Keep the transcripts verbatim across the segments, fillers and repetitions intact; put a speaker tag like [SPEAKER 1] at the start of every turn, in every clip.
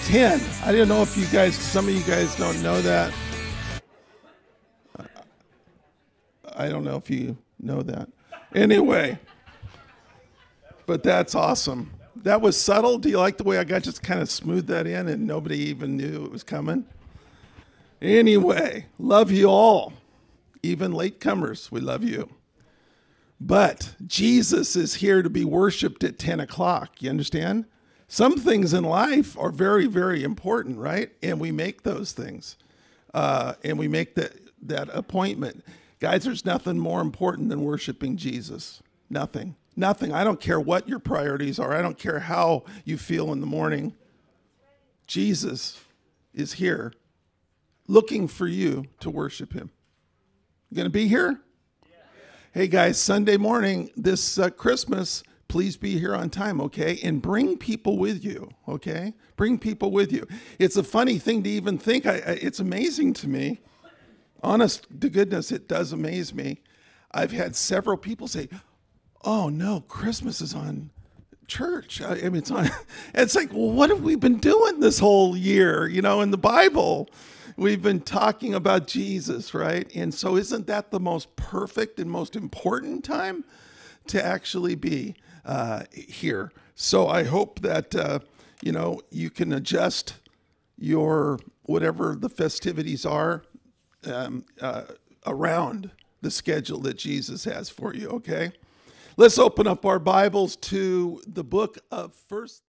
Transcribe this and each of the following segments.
[SPEAKER 1] ten. I didn't know if you guys, some of you guys don't know that. I don't know if you know that. Anyway, but that's awesome. That was subtle. Do you like the way I got just kind of smoothed that in and nobody even knew it was coming? Anyway, love you all. Even latecomers, we love you. But Jesus is here to be worshiped at ten o'clock. You understand? Some things in life are very, very important, right? And we make those things. Uh, and we make that, that appointment. Guys, there's nothing more important than worshiping Jesus. Nothing. Nothing. I don't care what your priorities are. I don't care how you feel in the morning. Jesus is here looking for you to worship him. You going to be here? Yeah. Hey, guys, Sunday morning, this uh, Christmas, please be here on time, okay? And bring people with you, okay? Bring people with you. It's a funny thing to even think. I, I, it's amazing to me. Honest to goodness, it does amaze me. I've had several people say, oh, no, Christmas is on church. I, I mean, it's on. It's like, well, what have we been doing this whole year? You know, in the Bible, we've been talking about Jesus, right? And so isn't that the most perfect and most important time to actually be uh, here? So I hope that, uh, you know, you can adjust your, whatever the festivities are, Um, uh, around the schedule that Jesus has for you, okay? Let's open up our Bibles to the book of First.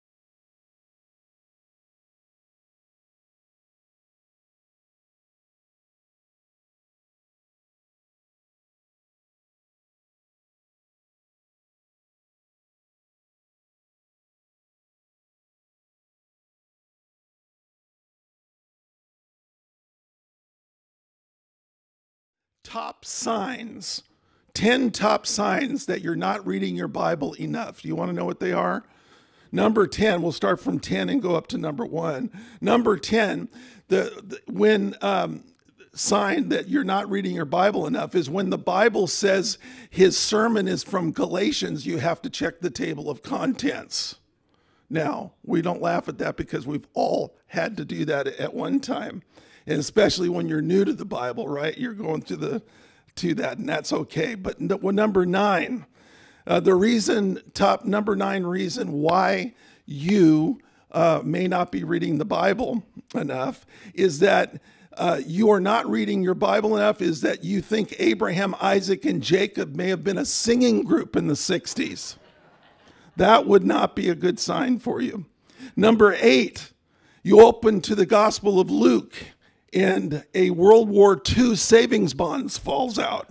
[SPEAKER 1] Top signs, ten top signs that you're not reading your Bible enough. Do you want to know what they are? Number ten, we'll start from ten and go up to number one. Number ten, the, the when um, sign that you're not reading your Bible enough is when the Bible says his sermon is from Galatians, you have to check the table of contents. Now, we don't laugh at that because we've all had to do that at one time. And especially when you're new to the Bible, right? You're going to the to that, and that's okay. But no, well, number nine, uh, the reason, top number nine reason why you uh, may not be reading the Bible enough is that uh, you are not reading your Bible enough is that you think Abraham, Isaac, and Jacob may have been a singing group in the sixties. That would not be a good sign for you. Number eight, you open to the Gospel of Luke, and a World War Two savings bonds falls out.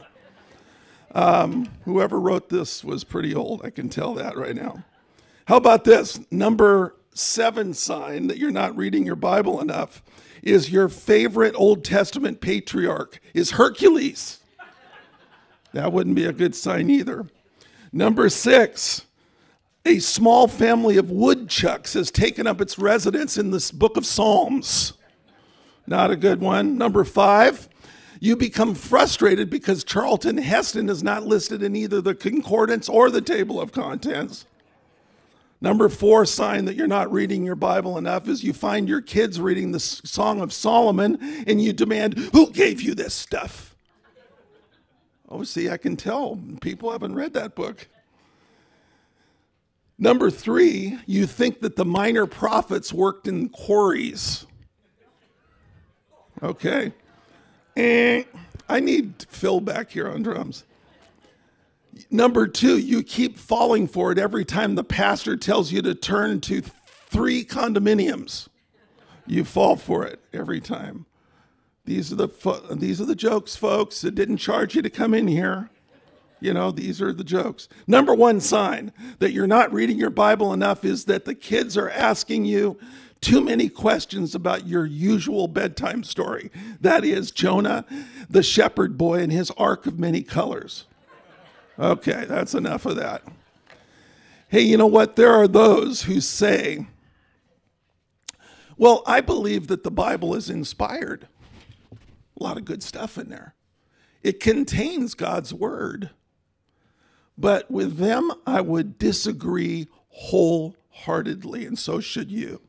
[SPEAKER 1] Um, whoever wrote this was pretty old. I can tell that right now. How about this? Number seven sign that you're not reading your Bible enough is your favorite Old Testament patriarch is Hercules. That wouldn't be a good sign either. Number six, a small family of woodchucks has taken up its residence in this book of Psalms. Not a good one. Number five, you become frustrated because Charlton Heston is not listed in either the concordance or the table of contents. Number four sign that you're not reading your Bible enough is you find your kids reading the Song of Solomon and you demand, who gave you this stuff? Oh, see, I can tell people haven't read that book. Number three, you think that the minor prophets worked in quarries. Okay. And I need Phil back here on drums. Number two, you keep falling for it every time the pastor tells you to turn to three condominiums. You fall for it every time. These are the fo- these are the jokes, folks. It didn't charge you to come in here. You know, these are the jokes. Number one sign that you're not reading your Bible enough is that the kids are asking you too many questions about your usual bedtime story. That is Jonah, the shepherd boy, and his ark of many colors. Okay, that's enough of that. Hey, you know what? There are those who say, well, I believe that the Bible is inspired. A lot of good stuff in there. It contains God's word. But with them, I would disagree wholeheartedly, and so should you.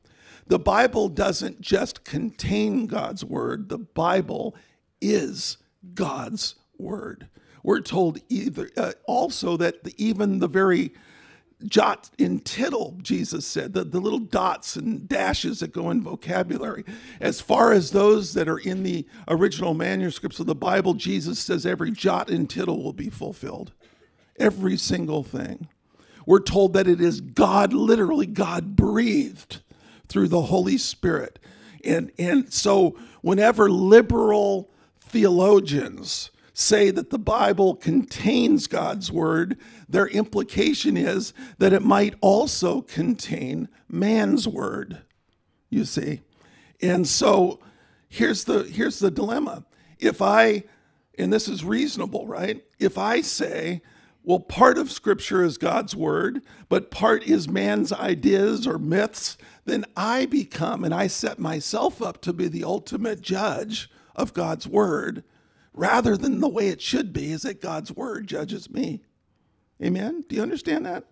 [SPEAKER 1] The Bible doesn't just contain God's word. The Bible is God's word. We're told either uh, also that the, even the very jot and tittle, Jesus said, the, the little dots and dashes that go in vocabulary, as far as those that are in the original manuscripts of the Bible, Jesus says every jot and tittle will be fulfilled. Every single thing. We're told that it is God, literally God breathed through the Holy Spirit. And, and so whenever liberal theologians say that the Bible contains God's word, their implication is that it might also contain man's word, you see. And so here's the, here's the dilemma. If I, and this is reasonable, right? If I say, well, part of Scripture is God's word, but part is man's ideas or myths, then I become, and I set myself up to be the ultimate judge of God's word, rather than the way it should be is that God's word judges me. Amen? Do you understand that?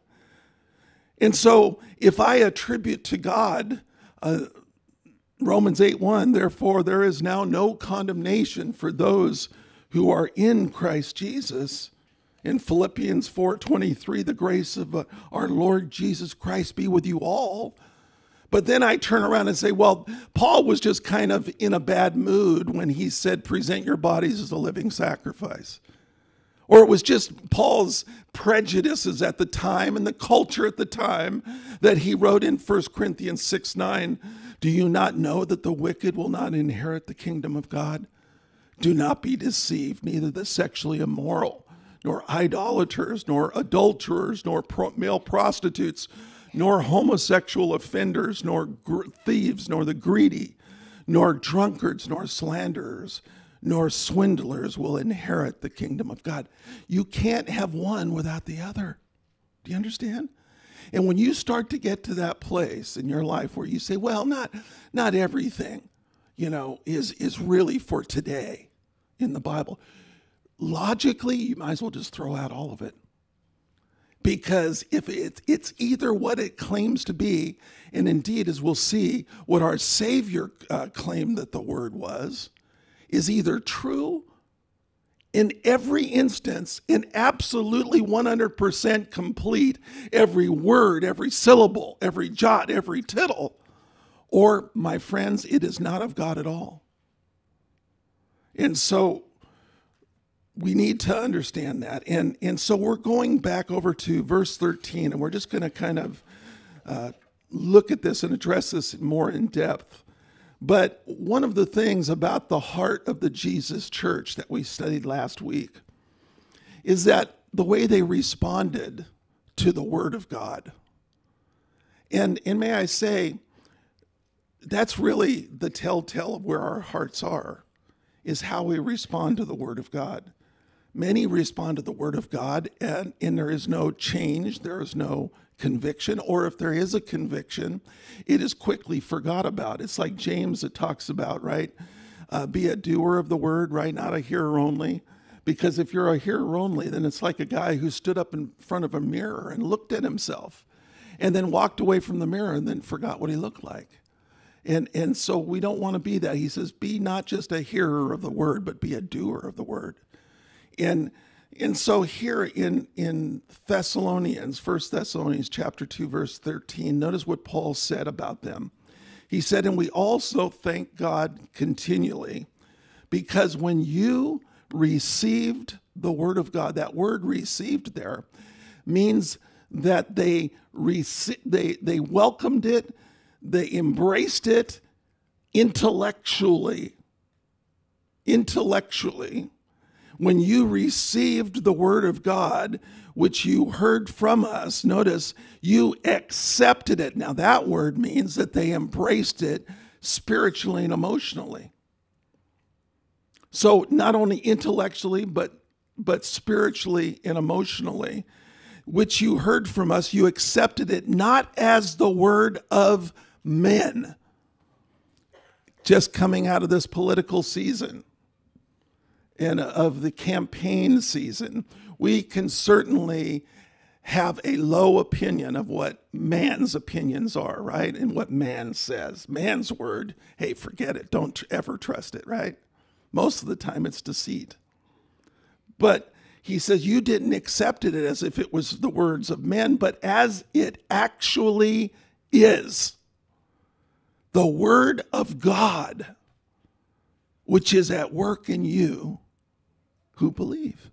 [SPEAKER 1] And so if I attribute to God, uh, Romans eight one, therefore there is now no condemnation for those who are in Christ Jesus. In Philippians four twenty-three, the grace of uh, our Lord Jesus Christ be with you all. But then I turn around and say, well, Paul was just kind of in a bad mood when he said, present your bodies as a living sacrifice. Or it was just Paul's prejudices at the time and the culture at the time that he wrote in First Corinthians six nine, do you not know that the wicked will not inherit the kingdom of God? Do not be deceived, neither the sexually immoral, nor idolaters, nor adulterers, nor pro- male prostitutes, nor homosexual offenders, nor gr- thieves, nor the greedy, nor drunkards, nor slanderers, nor swindlers will inherit the kingdom of God. You can't have one without the other. Do you understand? And when you start to get to that place in your life where you say, well, not, not everything, you know, is, is really for today in the Bible, logically, you might as well just throw out all of it. Because if it, it's either what it claims to be, and indeed, as we'll see, what our Savior uh, claimed that the word was, is either true in every instance and absolutely one hundred percent complete, every word, every syllable, every jot, every tittle, or, my friends, it is not of God at all. And so we need to understand that. And, and so we're going back over to verse thirteen, and we're just going to kind of uh, look at this and address this more in depth. But one of the things about the heart of the Jesus church that we studied last week is that the way they responded to the word of God. And, and may I say, that's really the telltale of where our hearts are, is how we respond to the word of God. Many respond to the word of God, and, and there is no change, there is no conviction, or if there is a conviction, it is quickly forgot about. It's like James that talks about, right? Uh, be a doer of the word, right? Not a hearer only. Because if you're a hearer only, then it's like a guy who stood up in front of a mirror and looked at himself and then walked away from the mirror and then forgot what he looked like. And, and so we don't want to be that. He says, be not just a hearer of the word, but be a doer of the word. And and so here in, in Thessalonians, First Thessalonians chapter two, verse thirteen, notice what Paul said about them. He said, and we also thank God continually, because when you received the word of God, that word received there means that they rece- they they welcomed it, they embraced it intellectually. Intellectually. When you received the word of God, which you heard from us, notice, you accepted it. Now that word means that they embraced it spiritually and emotionally. So not only intellectually, but, but spiritually and emotionally, which you heard from us, you accepted it not as the word of men, just coming out of this political season and of the campaign season. We can certainly have a low opinion of what man's opinions are, right? And what man says. Man's word, hey, forget it. Don't ever trust it, right? Most of the time it's deceit. But he says you didn't accept it as if it was the words of men, but as it actually is. The word of God, which is at work in you who believe.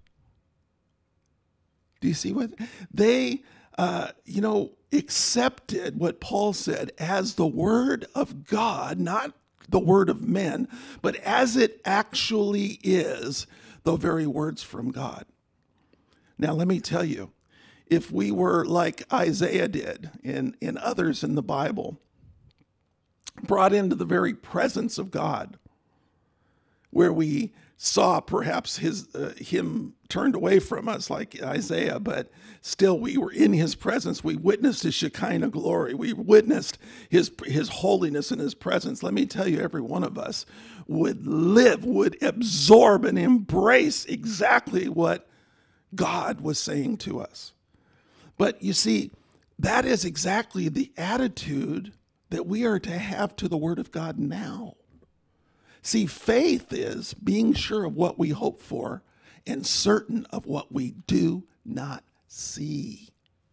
[SPEAKER 1] Do you see what they, uh, you know, accepted what Paul said as the word of God, not the word of men, but as it actually is, the very words from God. Now, let me tell you, if we were like Isaiah did and, and others in the Bible, brought into the very presence of God, where we saw perhaps his uh, him turned away from us like Isaiah, but still we were in his presence. We witnessed his Shekinah glory. We witnessed his his holiness in his presence. Let me tell you, every one of us would live, would absorb and embrace exactly what God was saying to us. But you see, that is exactly the attitude that we are to have to the Word of God now. See, faith is being sure of what we hope for and certain of what we do not see.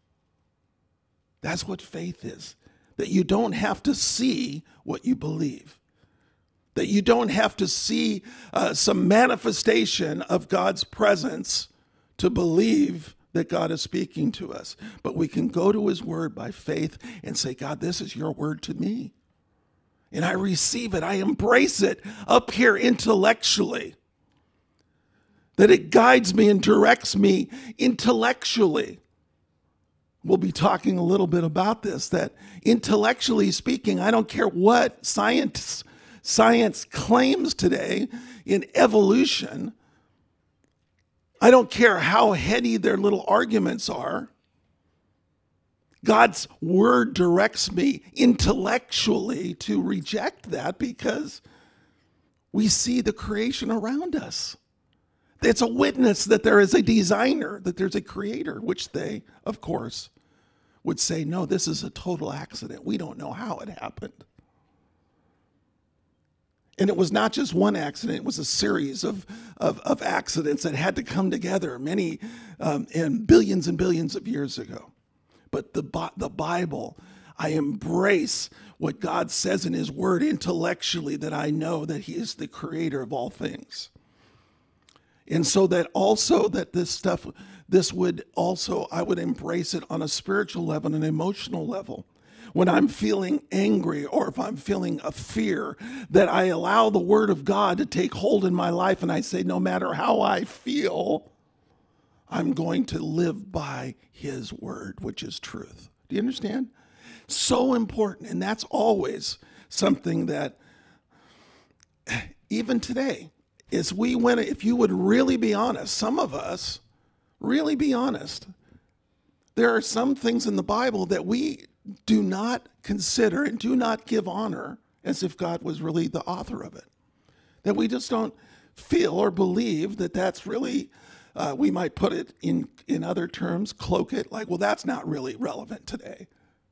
[SPEAKER 1] That's what faith is. That you don't have to see what you believe. That you don't have to see uh, some manifestation of God's presence to believe that God is speaking to us. But we can go to his word by faith and say, God, this is your word to me. And I receive it. I embrace it up here intellectually. That it guides me and directs me intellectually. We'll be talking a little bit about this, that intellectually speaking, I don't care what science, science claims today in evolution. I don't care how heady their little arguments are. God's word directs me intellectually to reject that because we see the creation around us. It's a witness that there is a designer, that there's a creator, which they, of course, would say, no, this is a total accident. We don't know how it happened. And it was not just one accident, it was a series of, of, of accidents that had to come together many um, and billions and billions of years ago. But the, the Bible, I embrace what God says in his word intellectually, that I know that he is the creator of all things. And so that also that this stuff, this would also, I would embrace it on a spiritual level and an emotional level. When I'm feeling angry or if I'm feeling a fear, that I allow the word of God to take hold in my life and I say, no matter how I feel, I'm going to live by his word, which is truth. Do you understand? So important. And that's always something that even today, is we went, if you would really be honest, some of us really be honest, there are some things in the Bible that we do not consider and do not give honor as if God was really the author of it. That we just don't feel or believe that that's really, uh, we might put it in, in other terms, cloak it, like, well, that's not really relevant today.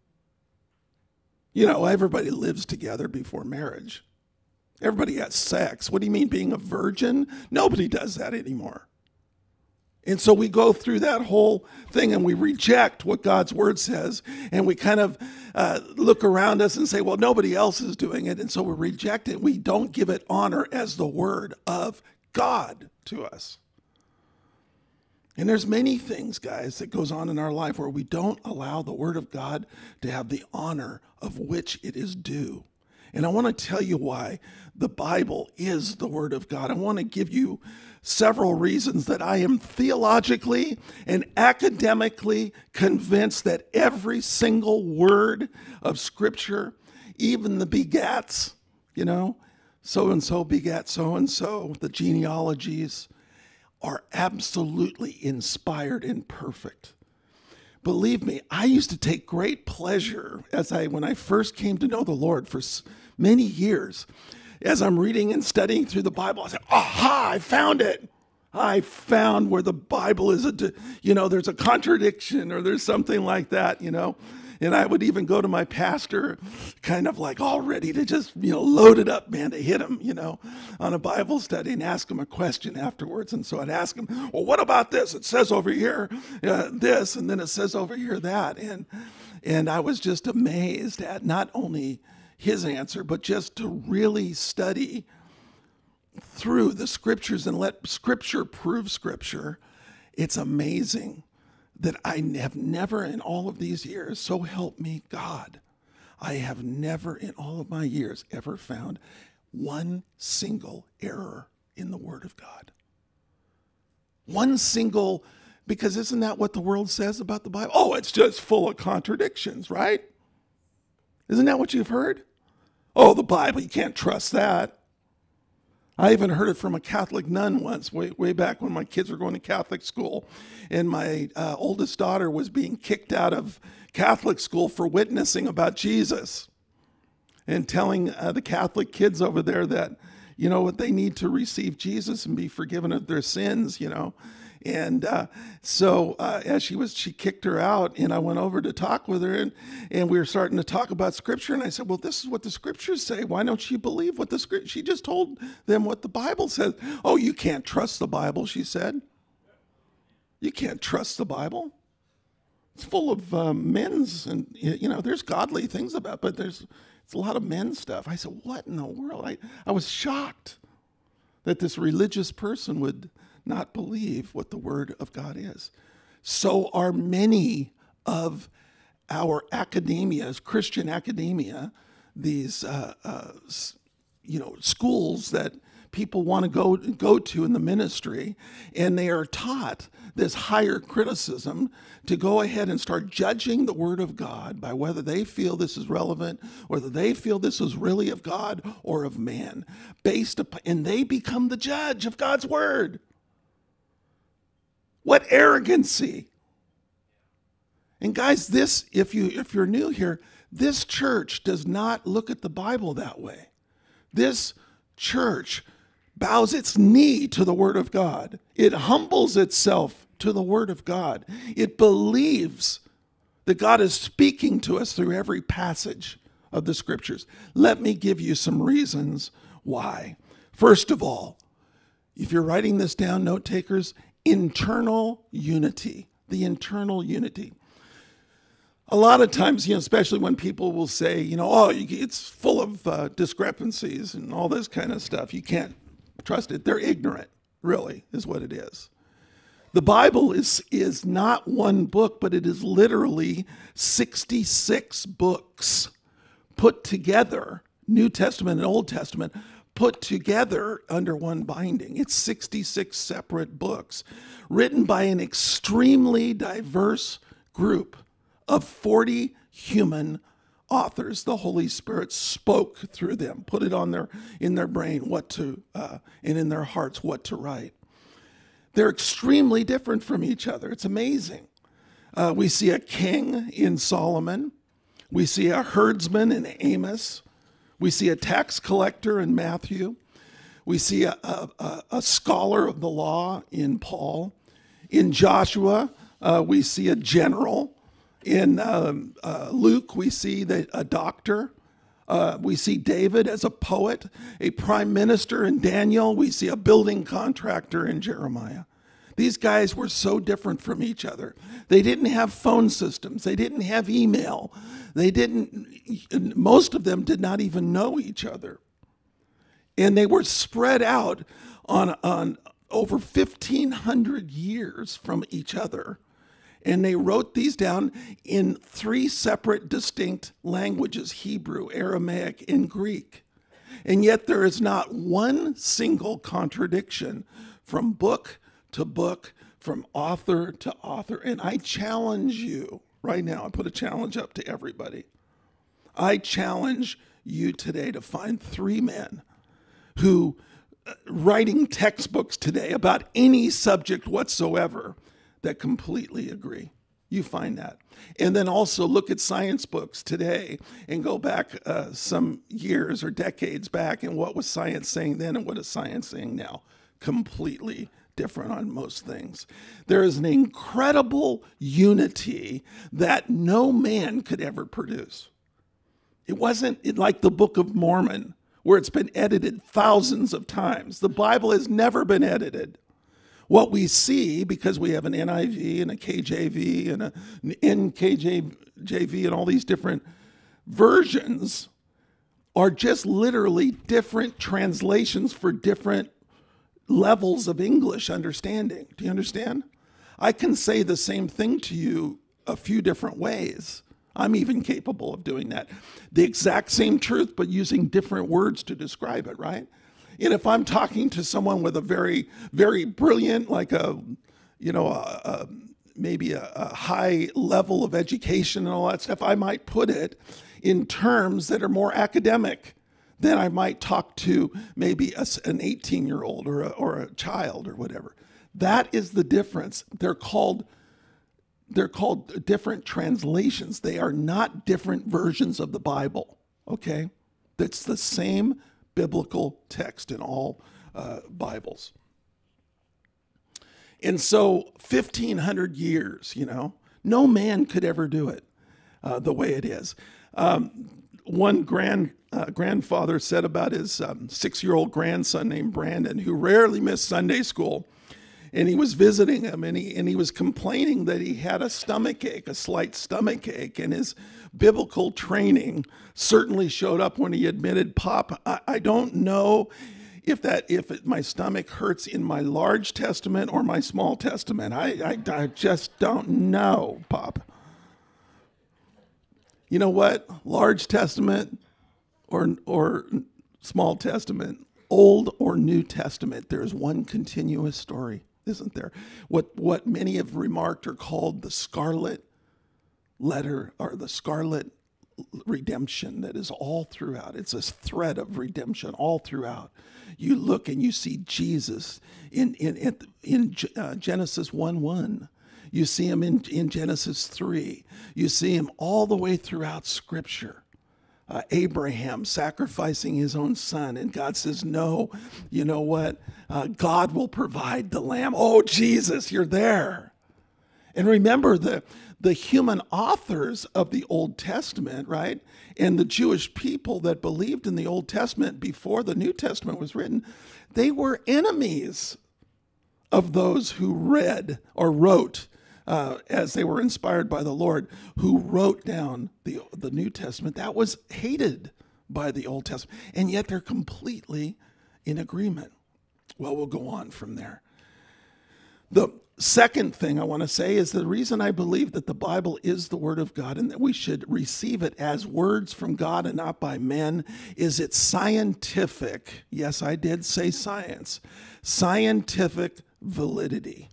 [SPEAKER 1] You know, everybody lives together before marriage. Everybody has sex. What do you mean being a virgin? Nobody does that anymore. And so we go through that whole thing and we reject what God's word says. And we kind of uh, look around us and say, well, nobody else is doing it. And so we reject it. We don't give it honor as the word of God to us. And there's many things, guys, that goes on in our life where we don't allow the word of God to have the honor of which it is due. And I want to tell you why the Bible is the word of God. I want to give you several reasons that I am theologically and academically convinced that every single word of Scripture, even the begats, you know, so-and-so begat so-and-so, the genealogies, are absolutely inspired and perfect. Believe me, I used to take great pleasure as I, when I first came to know the Lord for many years, as I'm reading and studying through the Bible, I said, aha, I found it. I found where the Bible is, a, you know, there's a contradiction or there's something like that, you know. And I would even go to my pastor kind of like all ready to just, you know, load it up, man, to hit him, you know, on a Bible study and ask him a question afterwards. And so I'd ask him, well, what about this? It says over here uh, this, and then it says over here that. And, and I was just amazed at not only his answer, but just to really study through the scriptures and let scripture prove scripture. It's amazing that I have never in all of these years, so help me God, I have never in all of my years ever found one single error in the Word of God. One single, because isn't that what the world says about the Bible? Oh, it's just full of contradictions, right? Isn't that what you've heard? Oh, the Bible, you can't trust that. I even heard it from a Catholic nun once, way, way back when my kids were going to Catholic school. And my uh, oldest daughter was being kicked out of Catholic school for witnessing about Jesus and telling uh, the Catholic kids over there that, you know, what they need to receive Jesus and be forgiven of their sins, you know. And uh, so uh, as she was, she kicked her out, and I went over to talk with her, and, and we were starting to talk about Scripture. And I said, well, this is what the Scriptures say. Why don't you believe what the Scripture? She just told them what the Bible says. Oh, you can't trust the Bible, she said. You can't trust the Bible. It's full of um, men's, and, you know, there's godly things about it, but there's it's a lot of men's stuff. I said, what in the world? I, I was shocked that this religious person would not believe what the Word of God is. So are many of our academia, Christian academia, these uh, uh, you know schools that people want to go go to in the ministry, and they are taught this higher criticism to go ahead and start judging the Word of God by whether they feel this is relevant, whether they feel this is really of God or of man, based upon, and they become the judge of God's Word. What arrogancy. And guys, this, if you if you're new here, this church does not look at the Bible that way. This church bows its knee to the Word of God. It humbles itself to the Word of God. It believes that God is speaking to us through every passage of the Scriptures. Let me give you some reasons why. First of all, if you're writing this down, note takers, internal unity, the internal unity. A lot of times, you know, especially when people will say, you know, oh, it's full of uh, discrepancies and all this kind of stuff. You can't trust it. They're ignorant, really, is what it is. The Bible is, is not one book, but it is literally sixty-six books put together, New Testament and Old Testament, put together under one binding. It's sixty-six separate books written by an extremely diverse group of forty human authors. The Holy Spirit spoke through them, put it on their in their brain what to uh, and in their hearts what to write. They're extremely different from each other. It's amazing. Uh, we see a king in Solomon. We see a herdsman in Amos. We see a tax collector in Matthew. We see a, a, a scholar of the law in Paul. In Joshua, uh, we see a general. In um, uh, Luke, we see the, a doctor. Uh, we see David as a poet, a prime minister in Daniel. We see a building contractor in Jeremiah. These guys were so different from each other. They didn't have phone systems. They didn't have email. They didn't, most of them did not even know each other. And they were spread out on, on over fifteen hundred years from each other. And they wrote these down in three separate distinct languages, Hebrew, Aramaic, and Greek. And yet there is not one single contradiction from book to book, from author to author. And I challenge you right now, I put a challenge up to everybody. I challenge you today to find three men who, uh, writing textbooks today about any subject whatsoever, that completely agree. You find that. And then also look at science books today and go back uh, some years or decades back and what was science saying then and what is science saying now. Completely different on most things. There is an incredible unity that no man could ever produce. It wasn't like the Book of Mormon, where it's been edited thousands of times. The Bible has never been edited. What we see, because we have an N I V and a K J V and an N K J V and all these different versions, are just literally different translations for different levels of English understanding. Do you understand? I can say the same thing to you a few different ways. I'm even capable of doing that. The exact same truth, but using different words to describe it, right? And if I'm talking to someone with a very, very brilliant, like a, you know, a, a, maybe a, a high level of education and all that stuff, I might put it in terms that are more academic than I might talk to maybe a, an eighteen-year-old or a, or a child or whatever. That is the difference. They're called They're called different translations. They are not different versions of the Bible, okay? That's the same biblical text in all uh, Bibles. And so fifteen hundred years, you know, no man could ever do it uh, the way it is. Um, one grand uh, grandfather said about his um, six-year-old grandson named Brandon, who rarely missed Sunday school. And he was visiting him, and he and he was complaining that he had a stomach ache, a slight stomach ache, and his biblical training certainly showed up when he admitted, "Pop, I, I don't know if that if it, my stomach hurts in my large testament or my small testament. I, I I just don't know, Pop." You know what? Large testament or or small testament, Old or New Testament, there is one continuous story. Isn't there? What what many have remarked are called the scarlet letter or the scarlet redemption that is all throughout. It's a thread of redemption all throughout. You look and you see Jesus in in in, in uh, Genesis one one. You see him in, in Genesis three. You see him all the way throughout Scripture. Uh, Abraham sacrificing his own son, and God says, no, you know what? Uh, God will provide the lamb. Oh, Jesus, you're there. And remember, the, the human authors of the Old Testament, right, and the Jewish people that believed in the Old Testament before the New Testament was written, they were enemies of those who read or wrote Uh, as they were inspired by the Lord, who wrote down the, the New Testament. That was hated by the Old Testament, and yet they're completely in agreement. Well, we'll go on from there. The second thing I want to say is the reason I believe that the Bible is the Word of God and that we should receive it as words from God and not by men is its scientific, yes, I did say science, scientific validity.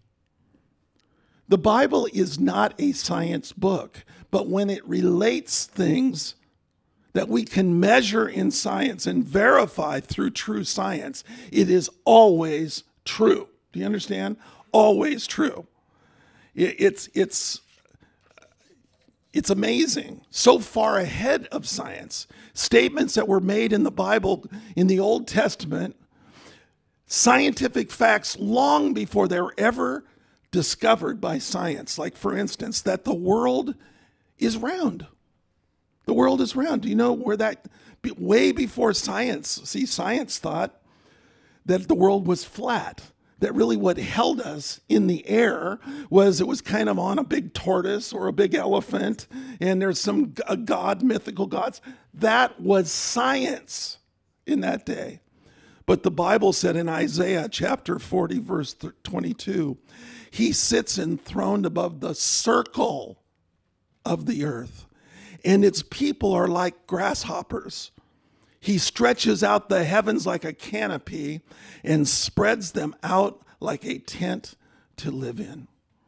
[SPEAKER 1] The Bible is not a science book, but when it relates things that we can measure in science and verify through true science, it is always true. Do you understand? Always true. It's, it's, it's amazing. So far ahead of science. Statements that were made in the Bible in the Old Testament, scientific facts long before they were ever discovered by science, like for instance, that the world is round. The world is round. Do you know where that, way before science, see, science thought that the world was flat, that really what held us in the air was it was kind of on a big tortoise or a big elephant, and there's some a god, mythical gods. That was science in that day. But the Bible said in Isaiah chapter forty, verse twenty-two, he sits enthroned above the circle of the earth, and its people are like grasshoppers. He stretches out the heavens like a canopy and spreads them out like a tent to live in.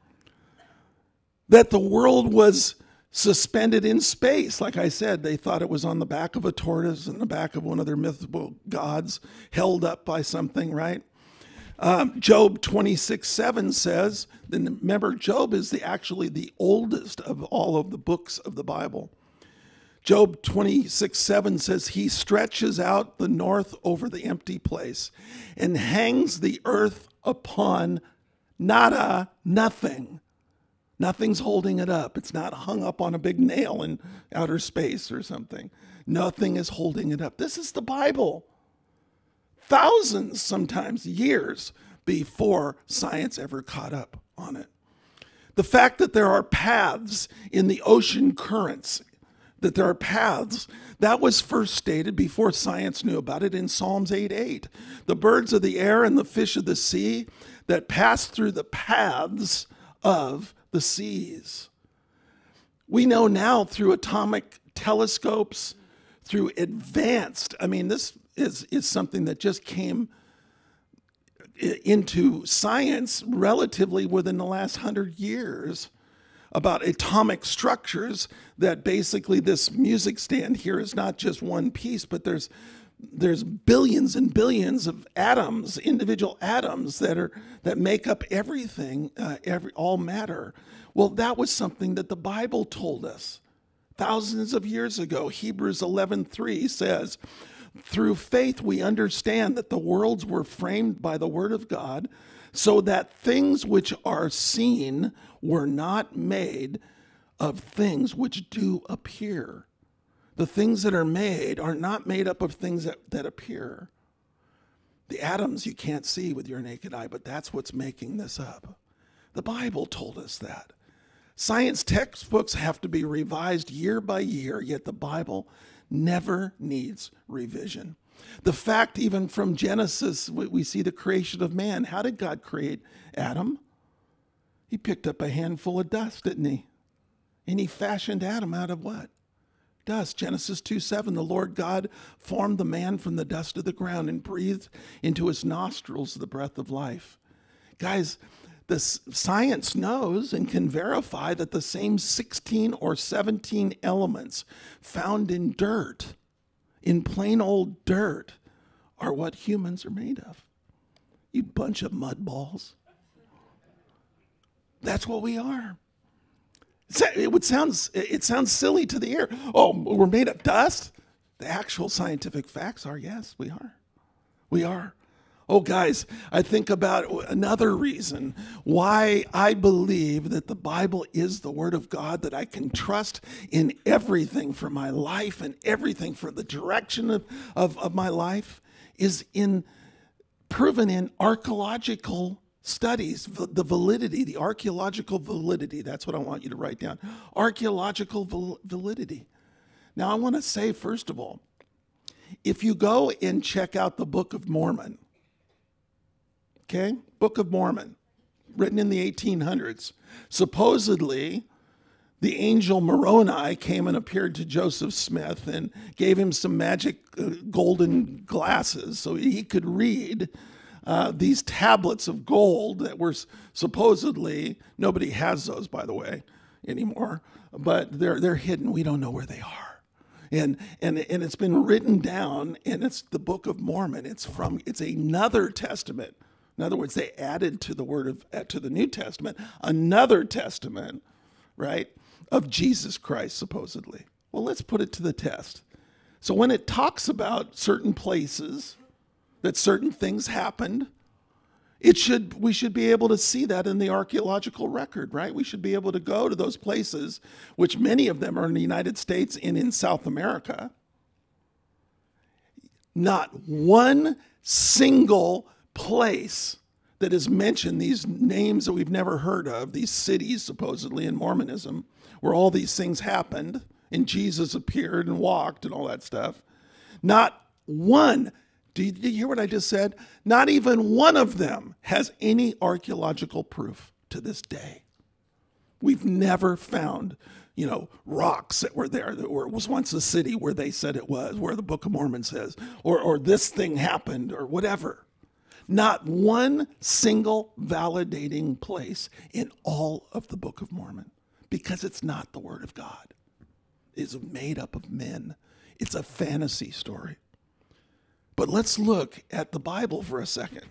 [SPEAKER 1] That the world was suspended in space. Like I said, they thought it was on the back of a tortoise and the back of one of their mythical gods, held up by something, right? Um, Job twenty-six seven says, and remember, Job is the actually the oldest of all of the books of the Bible. Job twenty-six seven says, he stretches out the north over the empty place and hangs the earth upon nada, nothing. Nothing's holding it up. It's not hung up on a big nail in outer space or something. Nothing is holding it up. This is the Bible. Thousands, sometimes years before science ever caught up on it. The fact that there are paths in the ocean currents, that there are paths, that was first stated before science knew about it in Psalms eight eight. The birds of the air and the fish of the sea that pass through the paths of the seas. We know now through atomic telescopes, through advanced, I mean, this is, is something that just came into science relatively within the last hundred years, about atomic structures, that basically this music stand here is not just one piece, but there's there's billions and billions of atoms, individual atoms that are that make up everything, uh, every all matter. Well, that was something that the Bible told us thousands of years ago. Hebrews eleven three says, through faith we understand that the worlds were framed by the word of God, so that things which are seen were not made of things which do appear. The things that are made are not made up of things that, that appear. The atoms you can't see with your naked eye, but that's what's making this up. The Bible told us that. Science textbooks have to be revised year by year, yet the Bible never needs revision. The fact, even from Genesis, we see the creation of man. How did God create Adam? He picked up a handful of dust, didn't he? And he fashioned Adam out of what? Dust. Genesis two seven, the Lord God formed the man from the dust of the ground and breathed into his nostrils the breath of life. Guys, the science knows and can verify that the same sixteen or seventeen elements found in dirt, in plain old dirt, are what humans are made of. You bunch of mud balls. That's what we are. It would sound, it sounds silly to the ear. Oh, we're made of dust? The actual scientific facts are, yes, we are. We are. Oh, guys, I think about another reason why I believe that the Bible is the Word of God, that I can trust in everything for my life and everything for the direction of, of, of my life, is in proven in archaeological studies, the validity, the archaeological validity. That's what I want you to write down. Archaeological val- validity. Now, I want to say, first of all, if you go and check out the Book of Mormon, okay, Book of Mormon, written in the eighteen hundreds, supposedly the angel Moroni came and appeared to Joseph Smith and gave him some magic uh, golden glasses so he could read Uh, these tablets of gold that were supposedly, nobody has those, by the way, anymore, but they're they're hidden. We don't know where they are. And and and it's been written down, and it's the Book of Mormon. It's from it's another testament. In other words, they added to the word of uh, to the New Testament another testament, right, of Jesus Christ, supposedly. Well, let's put it to the test. So when it talks about certain places, that certain things happened, it should we should be able to see that in the archaeological record, right? We should be able to go to those places, which many of them are in the United States and in South America. Not one single place that is mentioned, these names that we've never heard of, these cities supposedly in Mormonism, where all these things happened and Jesus appeared and walked and all that stuff. Not one. Did you hear what I just said? Not even one of them has any archaeological proof to this day. We've never found, you know, rocks that were there, that were, was once a city where they said it was, where the Book of Mormon says, or, or this thing happened, or whatever. Not one single validating place in all of the Book of Mormon, because it's not the Word of God. It's made up of men. It's a fantasy story. But let's look at the Bible for a second.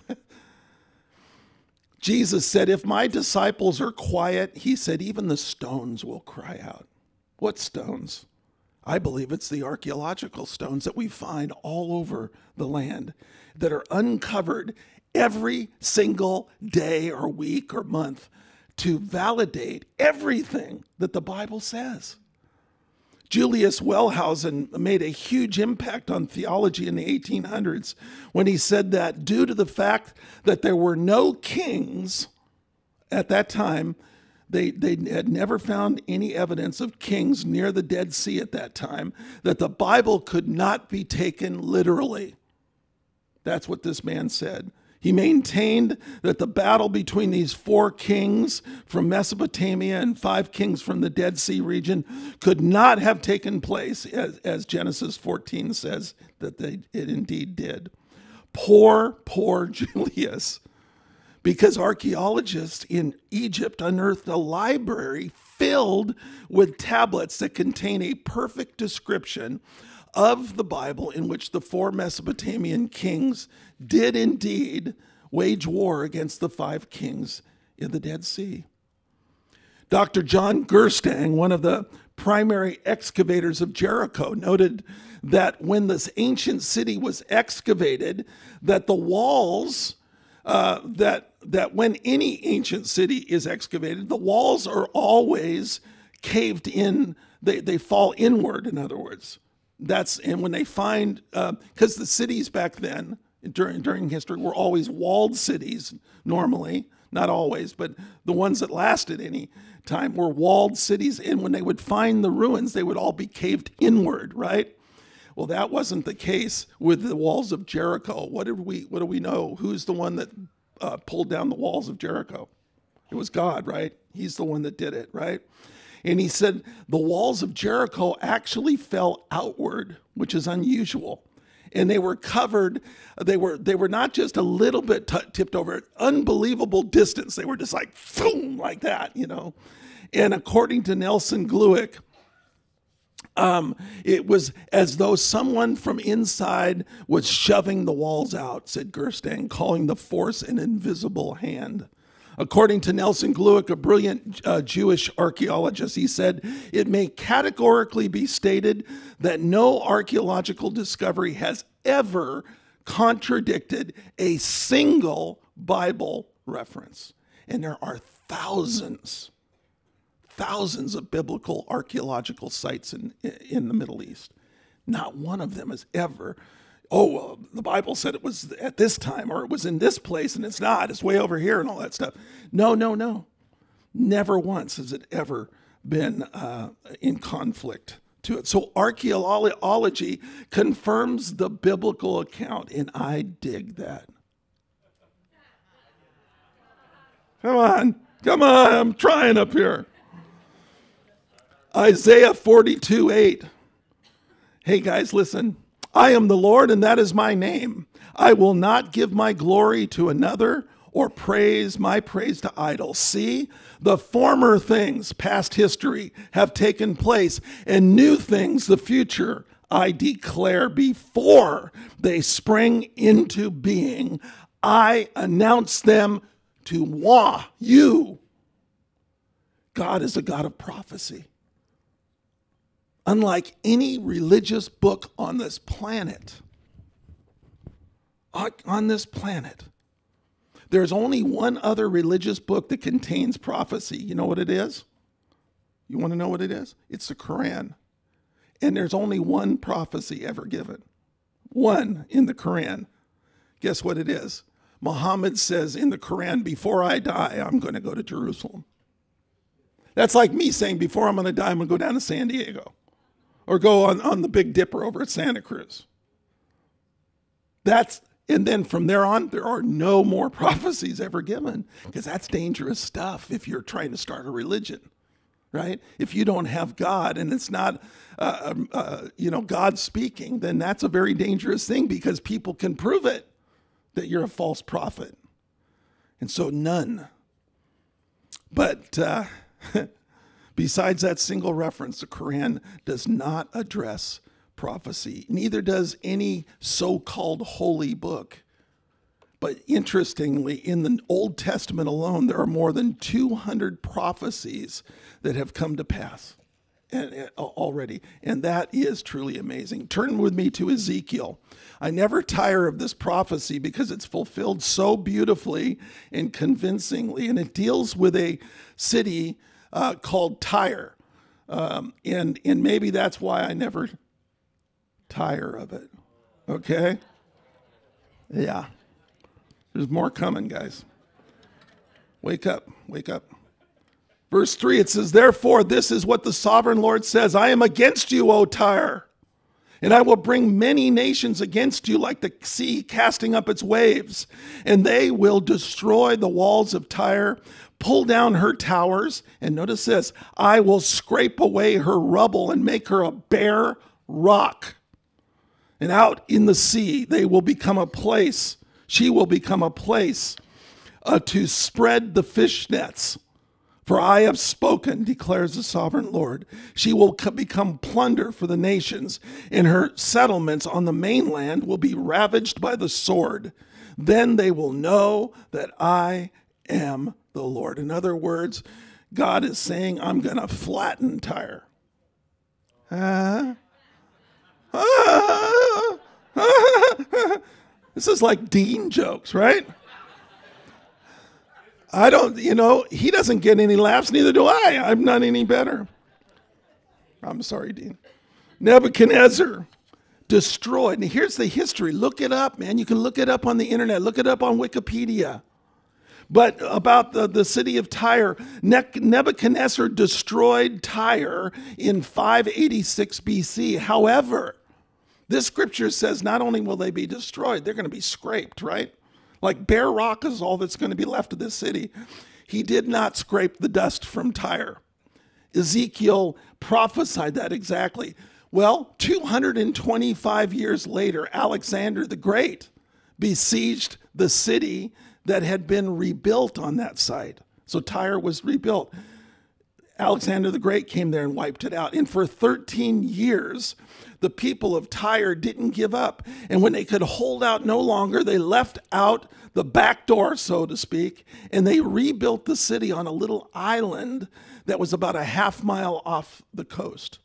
[SPEAKER 1] Jesus said, if my disciples are quiet, he said, even the stones will cry out. What stones? I believe it's the archaeological stones that we find all over the land that are uncovered every single day or week or month to validate everything that the Bible says. Julius Wellhausen made a huge impact on theology in the eighteen hundreds when he said that due to the fact that there were no kings at that time, they, they had never found any evidence of kings near the Dead Sea at that time, that the Bible could not be taken literally. That's what this man said. He maintained that the battle between these four kings from Mesopotamia and five kings from the Dead Sea region could not have taken place, as, as Genesis fourteen says that they, it indeed did. Poor, poor Julius, because archaeologists in Egypt unearthed a library filled with tablets that contain a perfect description of the Bible in which the four Mesopotamian kings did indeed wage war against the five kings in the Dead Sea. Doctor John Gerstang, one of the primary excavators of Jericho, noted that when this ancient city was excavated, that the walls, uh, that, that when any ancient city is excavated, the walls are always caved in, they, they fall inward, in other words. That's, and when they find, because uh, the cities back then, during during history, were always walled cities, normally, not always, but the ones that lasted any time were walled cities, and when they would find the ruins, they would all be caved inward, right? Well, that wasn't the case with the walls of Jericho. What did we, what do we know? Who's the one that uh, pulled down the walls of Jericho? It was God, right? He's the one that did it, right? And he said the walls of Jericho actually fell outward, which is unusual. And they were covered, they were they were not just a little bit t- tipped over, unbelievable distance. They were just like, boom, like that, you know. And according to Nelson Gluick, um, it was as though someone from inside was shoving the walls out, said Gerstang, calling the force an invisible hand. According to Nelson Gluick, a brilliant uh, Jewish archaeologist, he said, it may categorically be stated that no archaeological discovery has ever contradicted a single Bible reference. And there are thousands, thousands of biblical archaeological sites in, in the Middle East. Not one of them has ever, oh, well, the Bible said it was at this time, or it was in this place, and it's not. It's way over here and all that stuff. No, no, no. Never once has it ever been uh, in conflict to it. So archaeology confirms the biblical account, and I dig that. Come on. Come on. I'm trying up here. Isaiah forty-two eight. Hey, guys, listen. I am the Lord, and that is my name. I will not give my glory to another or praise my praise to idols. See, the former things, past history, have taken place, and new things, the future, I declare before they spring into being. I announce them to moi, you. God is a God of prophecy. Unlike any religious book on this planet, on this planet, there's only one other religious book that contains prophecy. You know what it is? You want to know what it is? It's the Quran. And there's only one prophecy ever given. One in the Quran. Guess what it is? Muhammad says in the Quran, before I die, I'm going to go to Jerusalem. That's like me saying, before I'm going to die, I'm going to go down to San Diego. Or go on, on the Big Dipper over at Santa Cruz. That's, and then from there on, there are no more prophecies ever given, because that's dangerous stuff if you're trying to start a religion, right? If you don't have God and it's not, uh, uh, you know, God speaking, then that's a very dangerous thing, because people can prove it that you're a false prophet. And so none. But uh, besides that single reference, the Quran does not address prophecy. Neither does any so-called holy book. But interestingly, in the Old Testament alone, there are more than two hundred prophecies that have come to pass. and, and already. And that is truly amazing. Turn with me to Ezekiel. I never tire of this prophecy because it's fulfilled so beautifully and convincingly. And it deals with a city uh, called Tyre. Um, and, and maybe that's why I never tire of it. Okay? Yeah. There's more coming, guys. Wake up. Wake up. Verse three, it says, therefore, this is what the sovereign Lord says. I am against you, O Tyre, and I will bring many nations against you like the sea casting up its waves, and they will destroy the walls of Tyre, pull down her towers, and notice this, I will scrape away her rubble and make her a bare rock. And out in the sea, they will become a place, she will become a place uh, to spread the fish nets. For I have spoken, declares the sovereign Lord. She will become plunder for the nations, and her settlements on the mainland will be ravaged by the sword. Then they will know that I am the Lord. In other words, God is saying, I'm going to flatten Tyre. Uh, uh, uh, this is like Dean jokes, right? I don't, you know, he doesn't get any laughs, neither do I. I'm not any better. I'm sorry, Dean. Nebuchadnezzar destroyed. And here's the history. Look it up, man. You can look it up on the internet. Look it up on Wikipedia. But about the, the city of Tyre, Nebuchadnezzar destroyed Tyre in five eighty-six B C. However, this scripture says not only will they be destroyed, they're going to be scraped, right? Like bare rock is all that's going to be left of this city. He did not scrape the dust from Tyre. Ezekiel prophesied that exactly. Well, two hundred twenty-five years later, Alexander the Great besieged the city that had been rebuilt on that site. So Tyre was rebuilt. Alexander the Great came there and wiped it out. And for thirteen years, the people of Tyre didn't give up. And when they could hold out no longer, they left out the back door, so to speak, and they rebuilt the city on a little island that was about a half mile off the coast.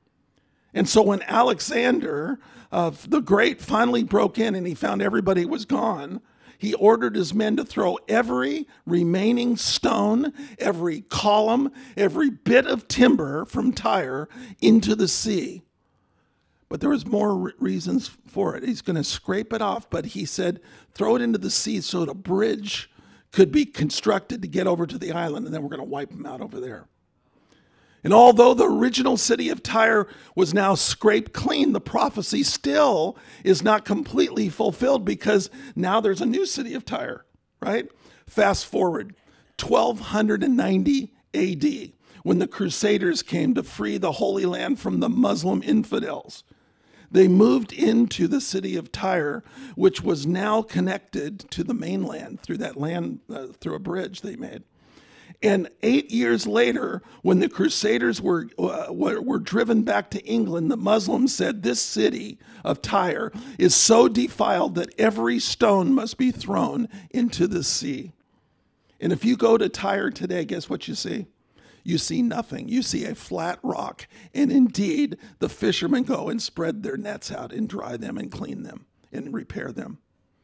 [SPEAKER 1] And so when Alexander uh, the Great finally broke in and he found everybody was gone, he ordered his men to throw every remaining stone, every column, every bit of timber from Tyre into the sea. But there was more re- reasons for it. He's going to scrape it off, but he said, throw it into the sea so that a bridge could be constructed to get over to the island, and then we're going to wipe them out over there. And although the original city of Tyre was now scraped clean, the prophecy still is not completely fulfilled because now there's a new city of Tyre, right? Fast forward, twelve ninety A D, when the Crusaders came to free the Holy Land from the Muslim infidels. They moved into the city of Tyre, which was now connected to the mainland through that land, uh, through a bridge they made. And eight years later, when the Crusaders were, uh, were, were driven back to England, the Muslims said, this city of Tyre is so defiled that every stone must be thrown into the sea. And if you go to Tyre today, guess what you see? You see nothing. You see a flat rock. And indeed, the fishermen go and spread their nets out and dry them and clean them and repair them.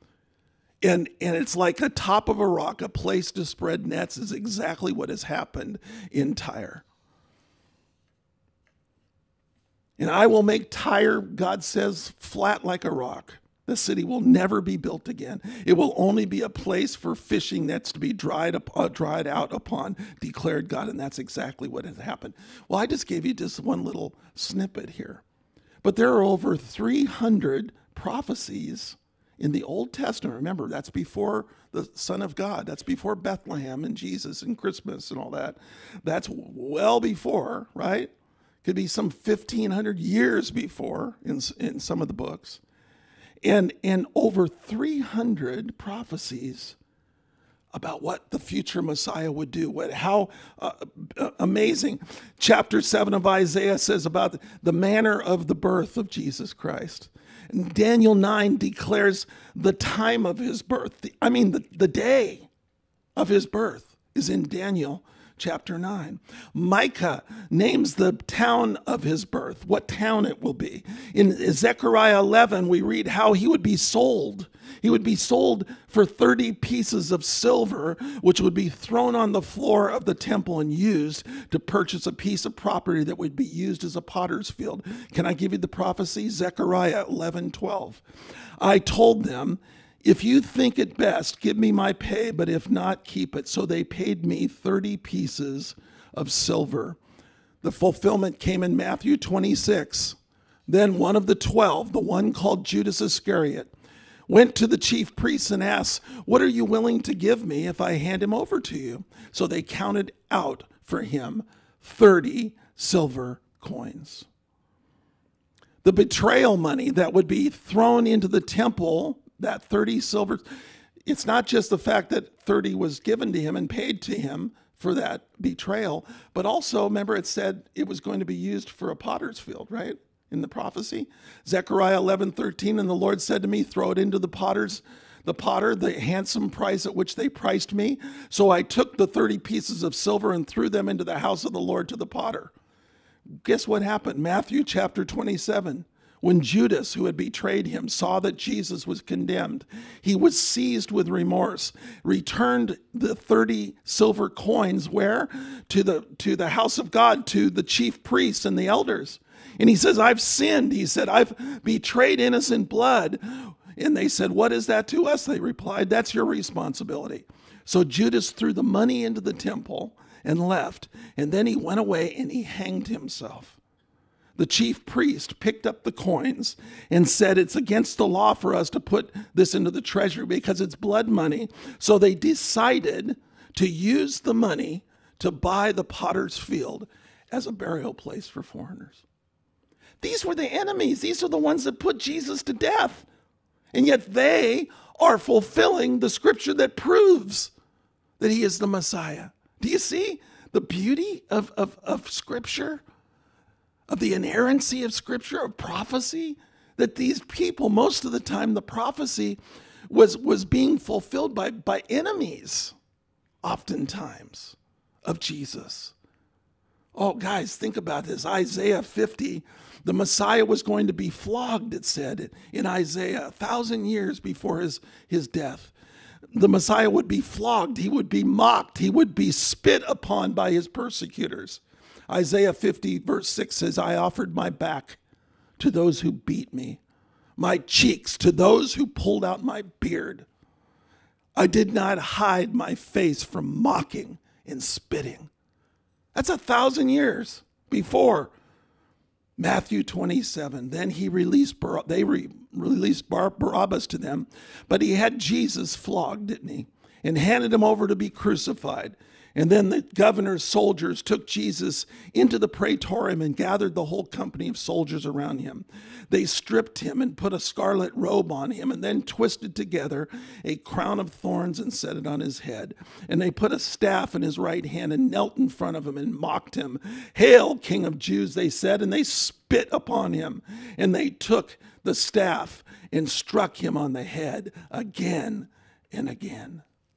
[SPEAKER 1] And, and it's like a top of a rock, a place to spread nets is exactly what has happened in Tyre. And I will make Tyre, God says, flat like a rock. The city will never be built again. It will only be a place for fishing nets to be dried up, uh, dried out upon, declared God. And that's exactly what has happened. Well, I just gave you just one little snippet here. But there are over three hundred prophecies in the Old Testament. Remember, that's before the Son of God. That's before Bethlehem and Jesus and Christmas and all that. That's well before, right? Could be some fifteen hundred years before in, in some of the books. And, and over three hundred prophecies about what the future Messiah would do. What, how uh, amazing. Chapter seven of Isaiah says about the manner of the birth of Jesus Christ. And Daniel nine declares the time of his birth. The, I mean, the, the day of his birth is in Daniel chapter nine. Micah names the town of his birth, what town it will be. In Zechariah eleven, we read how he would be sold. He would be sold for thirty pieces of silver, which would be thrown on the floor of the temple and used to purchase a piece of property that would be used as a potter's field. Can I give you the prophecy? Zechariah eleven twelve. I told them, if you think it best, give me my pay, but if not, keep it. So they paid me thirty pieces of silver. The fulfillment came in Matthew twenty-six. Then one of the twelve, the one called Judas Iscariot, went to the chief priests and asked, what are you willing to give me if I hand him over to you? So they counted out for him thirty silver coins. The betrayal money that would be thrown into the temple, that thirty silver, it's not just the fact that thirty was given to him and paid to him for that betrayal, but also, remember, it said it was going to be used for a potter's field, right? In the prophecy. Zechariah eleven thirteen, and the Lord said to me, throw it into the potter's, the potter, the handsome price at which they priced me. So I took the thirty pieces of silver and threw them into the house of the Lord to the potter. Guess what happened? Matthew chapter twenty-seven. When Judas, who had betrayed him, saw that Jesus was condemned, he was seized with remorse, returned the thirty silver coins where? To the, to the house of God, to the chief priests and the elders. And he says, I've sinned. He said, I've betrayed innocent blood. And they said, what is that to us? They replied, that's your responsibility. So Judas threw the money into the temple and left. And then he went away and he hanged himself. The chief priest picked up the coins and said, it's against the law for us to put this into the treasury because it's blood money. So they decided to use the money to buy the potter's field as a burial place for foreigners. These were the enemies. These are the ones that put Jesus to death. And yet they are fulfilling the scripture that proves that he is the Messiah. Do you see the beauty of, of, of scripture? Of the inerrancy of scripture, of prophecy, that these people, most of the time, the prophecy was, was being fulfilled by, by enemies, oftentimes, of Jesus. Oh, guys, think about this. Isaiah fifty, the Messiah was going to be flogged, it said in Isaiah, a thousand years before his, his death. The Messiah would be flogged. He would be mocked. He would be spit upon by his persecutors. Isaiah fifty verse six says, I offered my back to those who beat me, my cheeks to those who pulled out my beard. I did not hide my face from mocking and spitting. That's a thousand years before. Matthew twenty-seven, then he released, Bar- they re- released Bar- Barabbas to them, but he had Jesus flogged, didn't he? And handed him over to be crucified. And then the governor's soldiers took Jesus into the praetorium and gathered the whole company of soldiers around him. They stripped him and put a scarlet robe on him and then twisted together a crown of thorns and set it on his head. And they put a staff in his right hand and knelt in front of him and mocked him. Hail, King of Jews, they said, and they spit upon him. And they took the staff and struck him on the head again and again.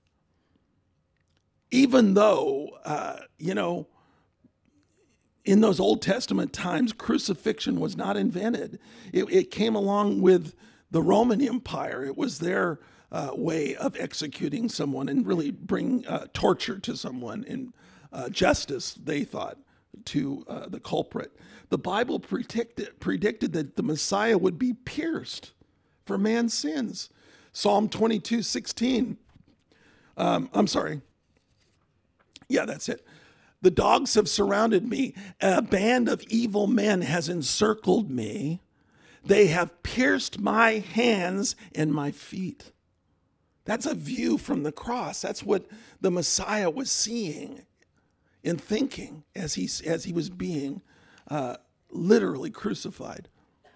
[SPEAKER 1] Even though, uh, you know, in those Old Testament times, crucifixion was not invented. It, it came along with the Roman Empire. It was their uh, way of executing someone and really bring uh, torture to someone and uh, justice, they thought, to uh, the culprit. The Bible predicted, predicted that the Messiah would be pierced for man's sins. Psalm twenty-two sixteen. Um, I'm sorry. Yeah, that's it. The dogs have surrounded me. A band of evil men has encircled me. They have pierced my hands and my feet. That's a view from the cross. That's what the Messiah was seeing and thinking as he, as he was being uh, literally crucified.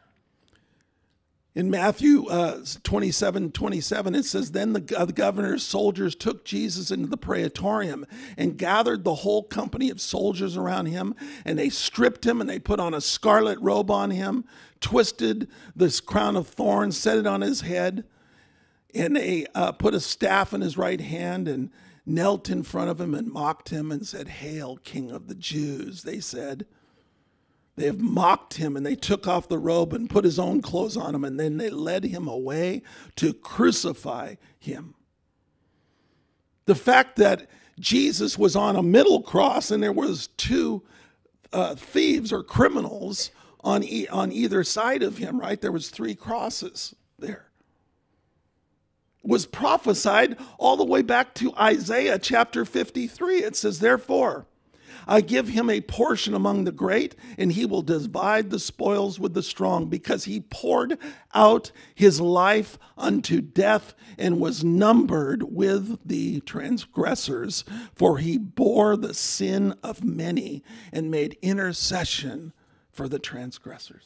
[SPEAKER 1] In Matthew uh, twenty-seven twenty-seven, it says, then the, uh, the governor's soldiers took Jesus into the praetorium and gathered the whole company of soldiers around him, and they stripped him and they put on a scarlet robe on him, twisted this crown of thorns, set it on his head, and they uh, put a staff in his right hand, and knelt in front of him and mocked him and said, "Hail, King of the Jews," they said. They have mocked him, and they took off the robe and put his own clothes on him, and then they led him away to crucify him. The fact that Jesus was on a middle cross and there was two uh, thieves or criminals on, e- on either side of him, right? There was three crosses there. Was prophesied all the way back to Isaiah chapter fifty-three. It says, "Therefore, I give him a portion among the great, and he will divide the spoils with the strong, because he poured out his life unto death and was numbered with the transgressors. For he bore the sin of many and made intercession for the transgressors."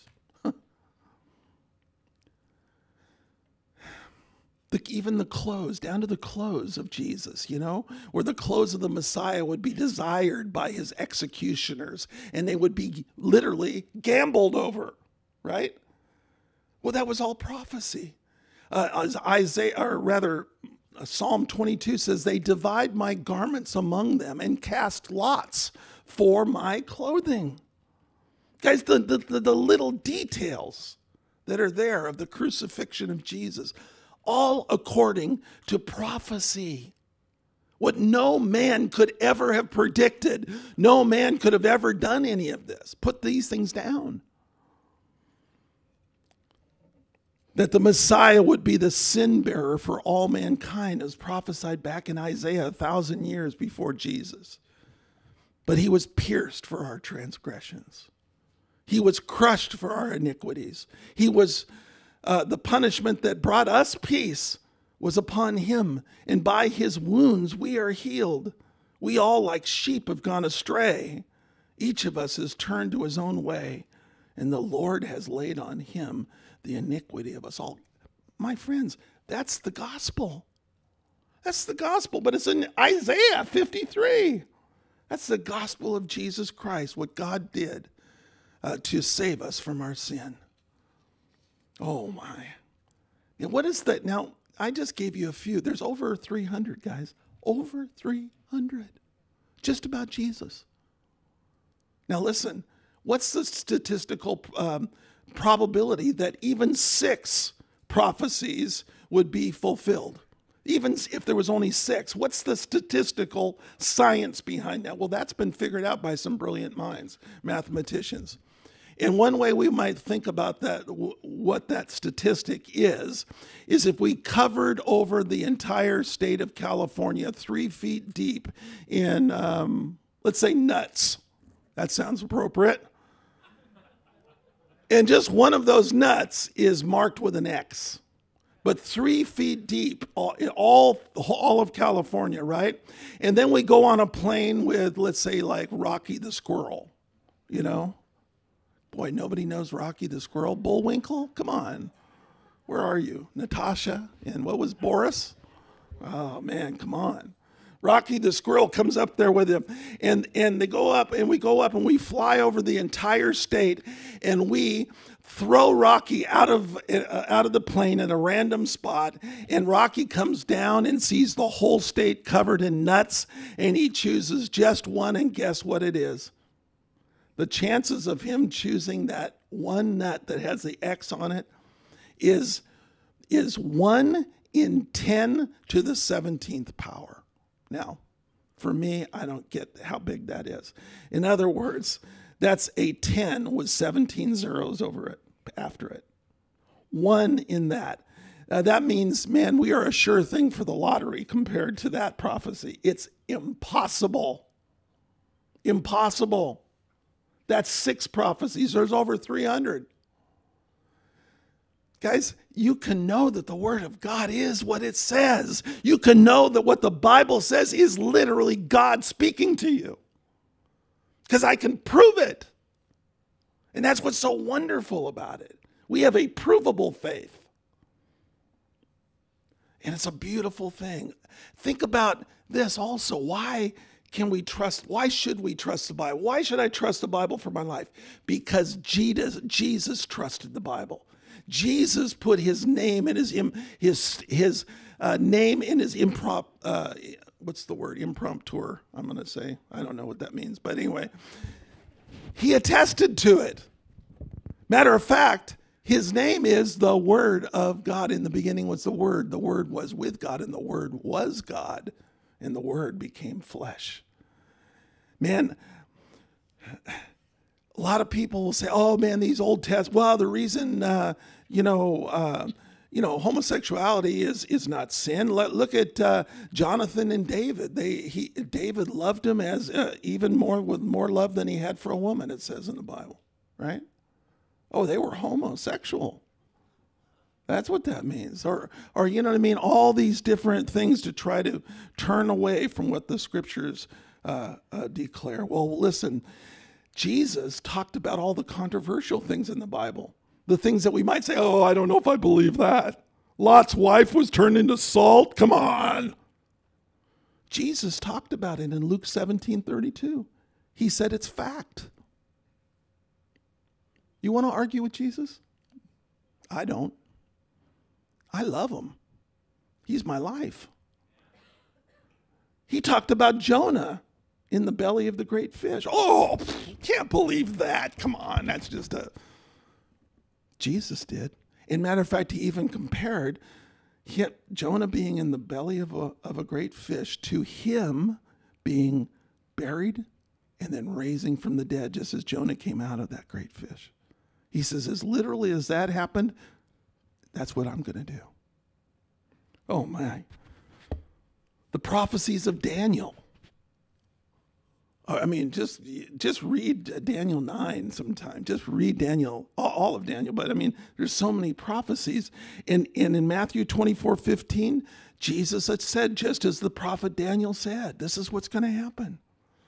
[SPEAKER 1] The, even the clothes, down to the clothes of Jesus, you know, where the clothes of the Messiah would be desired by his executioners, and they would be literally gambled over, right? Well, that was all prophecy. Uh, as Isaiah, or rather, uh, Psalm twenty-two says, "They divide my garments among them and cast lots for my clothing." Guys, the, the, the, the little details that are there of the crucifixion of Jesus, all according to prophecy. What no man could ever have predicted. No man could have ever done any of this. Put these things down. That the Messiah would be the sin bearer for all mankind, as prophesied back in Isaiah a thousand years before Jesus. But he was pierced for our transgressions. He was crushed for our iniquities. He was Uh, the punishment that brought us peace was upon him, and by his wounds we are healed. We all, like sheep, have gone astray. Each of us has turned to his own way, and the Lord has laid on him the iniquity of us all. My friends, that's the gospel. That's the gospel, but it's in Isaiah fifty-three. That's the gospel of Jesus Christ, what God did uh, to save us from our sin. Oh my. And what is that? Now, I just gave you a few. There's over three hundred, guys. Over three hundred. Just about Jesus. Now listen, what's the statistical um, probability that even six prophecies would be fulfilled? Even if there was only six, what's the statistical science behind that? Well, that's been figured out by some brilliant minds, mathematicians. And one way we might think about that, what that statistic is, is if we covered over the entire state of California three feet deep in, um, let's say, nuts. That sounds appropriate. And just one of those nuts is marked with an X. But three feet deep, all, all, all of California, right? And then we go on a plane with, let's say, like Rocky the Squirrel, you know? Boy, nobody knows Rocky the Squirrel. Bullwinkle? Come on. Where are you? Natasha? And what was Boris? Oh, man, come on. Rocky the Squirrel comes up there with him. And, and they go up, and we go up, and we fly over the entire state, and we throw Rocky out of, uh, out of the plane at a random spot. And Rocky comes down and sees the whole state covered in nuts, and he chooses just one, and guess what it is? The chances of him choosing that one nut that has the X on it is, is one in ten to the seventeenth power. Now, for me, I don't get how big that is. In other words, that's a ten with seventeen zeros over it, after it. One in that. Uh, that means, man, we are a sure thing for the lottery compared to that prophecy. It's impossible. Impossible. That's six prophecies. There's over three hundred. Guys, you can know that the Word of God is what it says. You can know that what the Bible says is literally God speaking to you. Because I can prove it. And that's what's so wonderful about it. We have a provable faith. And it's a beautiful thing. Think about this also. Why can we trust? Why should we trust the Bible? Why should I trust the Bible for my life? Because Jesus, Jesus trusted the Bible. Jesus put his name in his his his uh, name in his improp. Uh, what's the word? Impromptu, I'm going to say. I don't know what that means. But anyway, he attested to it. Matter of fact, his name is the Word of God. In the beginning was the Word. The Word was with God, and the Word was God. And the Word became flesh. Man, a lot of people will say, oh, man, these Old Testament, well, the reason, uh, you know, uh, you know, homosexuality is is not sin. Let, look at uh, Jonathan and David. They he David loved him as uh, even more with more love than he had for a woman, it says in the Bible, right? Oh, they were homosexual. That's what that means. Or, or you know what I mean? All these different things to try to turn away from what the scriptures uh, uh, declare. Well, listen, Jesus talked about all the controversial things in the Bible. The things that we might say, oh, I don't know if I believe that. Lot's wife was turned into salt. Come on. Jesus talked about it in Luke seventeen thirty-two. He said it's fact. You want to argue with Jesus? I don't. I love him. He's my life. He talked about Jonah in the belly of the great fish. Oh, can't believe that. Come on, that's just a... Jesus did. In matter of fact, he even compared he, Jonah being in the belly of a, of a great fish to him being buried and then raising from the dead, just as Jonah came out of that great fish. He says, as literally as that happened, that's what I'm going to do. Oh, my. The prophecies of Daniel. I mean, just just read Daniel nine sometime. Just read Daniel, all of Daniel. But I mean, there's so many prophecies. And, and in Matthew twenty-four fifteen, Jesus had said, just as the prophet Daniel said, this is what's going to happen.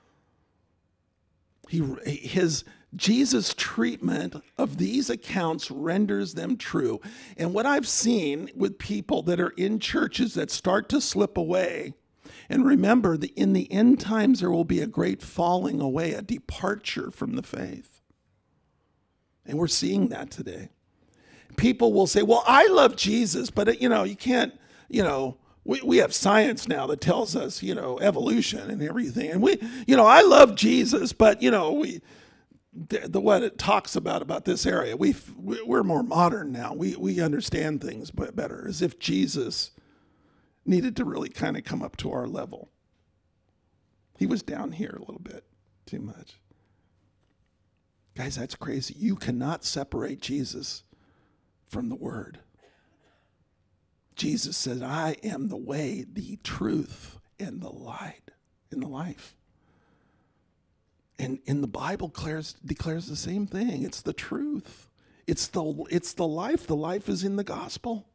[SPEAKER 1] He, his Jesus' treatment of these accounts renders them true. And what I've seen with people that are in churches that start to slip away, and remember, that in the end times there will be a great falling away, a departure from the faith. And we're seeing that today. People will say, well, I love Jesus, but, you know, you can't, you know, we, we have science now that tells us, you know, evolution and everything. And we, you know, I love Jesus, but, you know, we, the, the what it talks about, about this area, we we're more modern now. We, we understand things better, as if Jesus needed to really kind of come up to our level. He was down here a little bit too much. Guys, that's crazy. You cannot separate Jesus from the Word. Jesus said, I am the way, the truth, and the light, and the life. And, and the Bible declares, declares the same thing. It's the truth. It's the, it's the life. The life is in the gospel.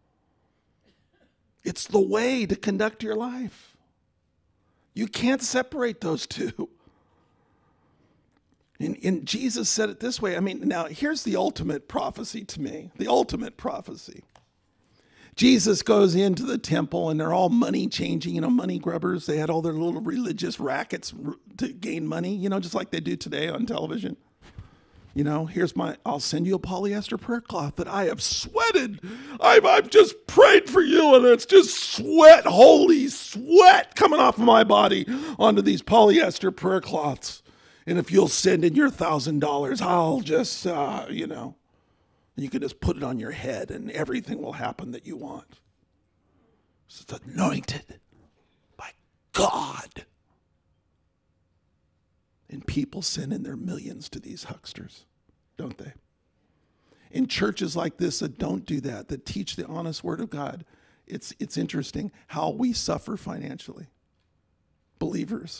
[SPEAKER 1] It's the way to conduct your life. You can't separate those two. And, and Jesus said it this way. I mean, now here's the ultimate prophecy to me. The ultimate prophecy. Jesus goes into the temple and they're all money changing, you know, money grubbers. They had all their little religious rackets to gain money, you know, just like they do today on television. You know, here's my, I'll send you a polyester prayer cloth that I have sweated. I've, I've just prayed for you, and it's just sweat, holy sweat coming off of my body onto these polyester prayer cloths. And if you'll send in your thousand dollars, I'll just, uh, you know, you can just put it on your head and everything will happen that you want. It's anointed by God. And people send in their millions to these hucksters, don't they? In churches like this that don't do that, that teach the honest word of God, it's, it's interesting how we suffer financially. Believers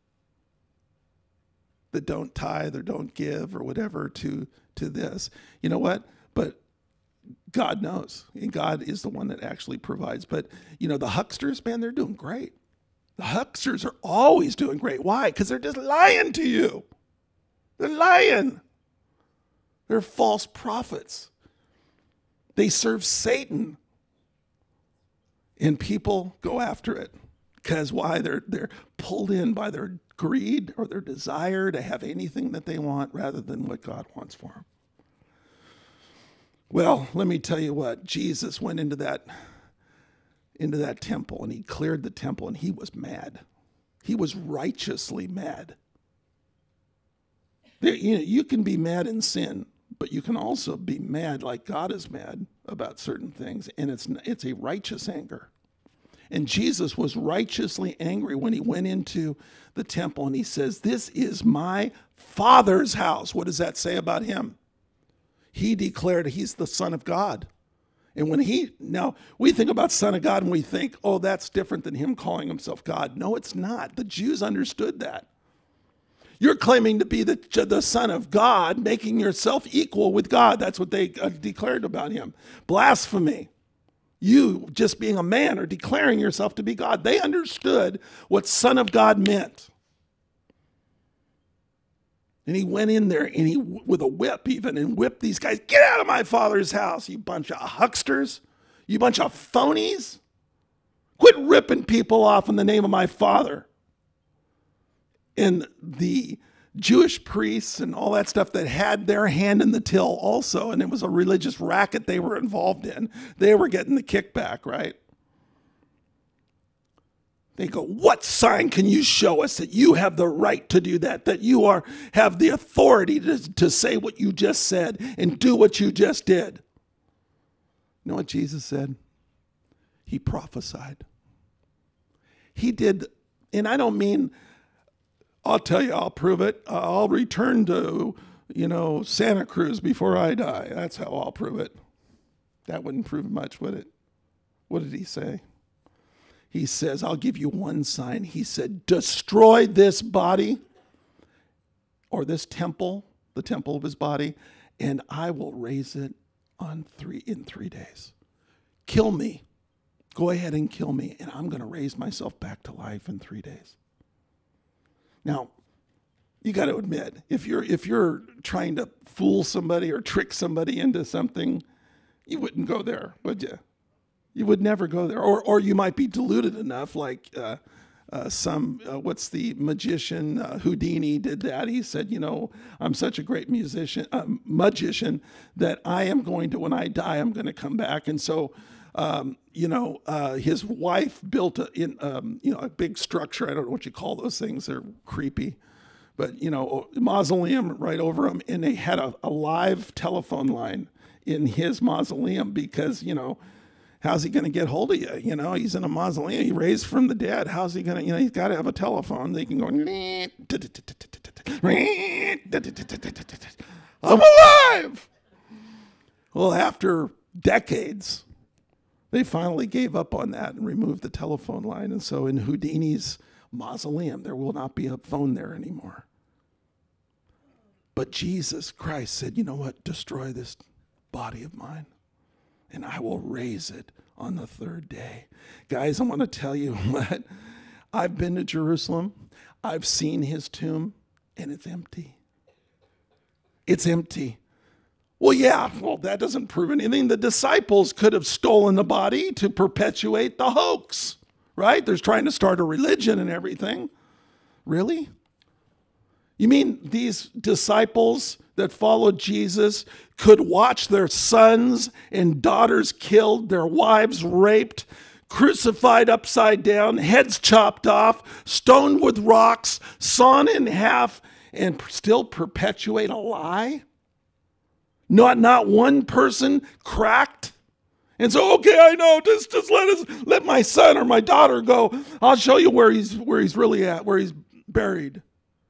[SPEAKER 1] that don't tithe or don't give or whatever to, to this. You know what? But God knows. And God is the one that actually provides. But, you know, the hucksters, man, they're doing great. The hucksters are always doing great. Why? Because they're just lying to you. They're lying. They're false prophets. They serve Satan. And people go after it. Because why? They're, they're pulled in by their greed or their desire to have anything that they want rather than what God wants for them. Well, let me tell you what. Jesus went into that into that temple, and he cleared the temple, and he was mad. He was righteously mad. There, you know, you can be mad in sin, but you can also be mad like God is mad about certain things, and it's it's a righteous anger. And Jesus was righteously angry when he went into the temple, and he says, "This is my Father's house." What does that say about him? He declared he's the Son of God. And when he, now we think about Son of God and we think, oh, that's different than him calling himself God. No, it's not. The Jews understood that. You're claiming to be the, the Son of God, making yourself equal with God. That's what they uh, declared about him. Blasphemy. You just being a man or declaring yourself to be God. They understood what Son of God meant. And he went in there and he, with a whip even, and whipped these guys. Get out of my Father's house, you bunch of hucksters. You bunch of phonies. Quit ripping people off in the name of my Father. And the Jewish priests and all that stuff that had their hand in the till also, and it was a religious racket they were involved in. They were getting the kickback, right? They go, what sign can you show us that you have the right to do that, that you are have the authority to, to say what you just said and do what you just did? You know what Jesus said? He prophesied. He did, and I don't mean, I'll tell you, I'll prove it. I'll return to, you know, Santa Cruz before I die. That's how I'll prove it. That wouldn't prove much, would it? What did he say? He says, I'll give you one sign. He said, destroy this body or this temple, the temple of his body, and I will raise it on three in three days. Kill me. Go ahead and kill me, and I'm going to raise myself back to life in three days. Now, you got to admit, if you're if you're trying to fool somebody or trick somebody into something, you wouldn't go there, would you? You would never go there. Or or you might be deluded enough, like uh, uh, some, uh, what's the magician, uh, Houdini did that. He said, you know, I'm such a great musician, uh, magician that I am going to, when I die, I'm going to come back. And so, um, you know, uh, his wife built a, in, um, you know, a big structure. I don't know what you call those things. They're creepy. But, you know, mausoleum right over him. And they had a, a live telephone line in his mausoleum because, you know, how's he going to get hold of you? You know, he's in a mausoleum. He raised from the dead. How's he going to, you know, he's got to have a telephone. They can go, I'm alive. Well, after decades, they finally gave up on that and removed the telephone line. And so in Houdini's mausoleum, there will not be a phone there anymore. But Jesus Christ said, you know what? Destroy this body of mine, and I will raise it on the third day. Guys, I want to tell you what. I've been to Jerusalem. I've seen his tomb, and it's empty. It's empty. Well, yeah, well, that doesn't prove anything. The disciples could have stolen the body to perpetuate the hoax, right? They're trying to start a religion and everything. Really? You mean these disciples that followed Jesus could watch their sons and daughters killed, their wives raped, crucified upside down, heads chopped off, stoned with rocks, sawn in half, and still perpetuate a lie? Not, not one person cracked and so, okay, I know, just, just let us, let my son or my daughter go. I'll show you where he's, where he's really at, where he's buried.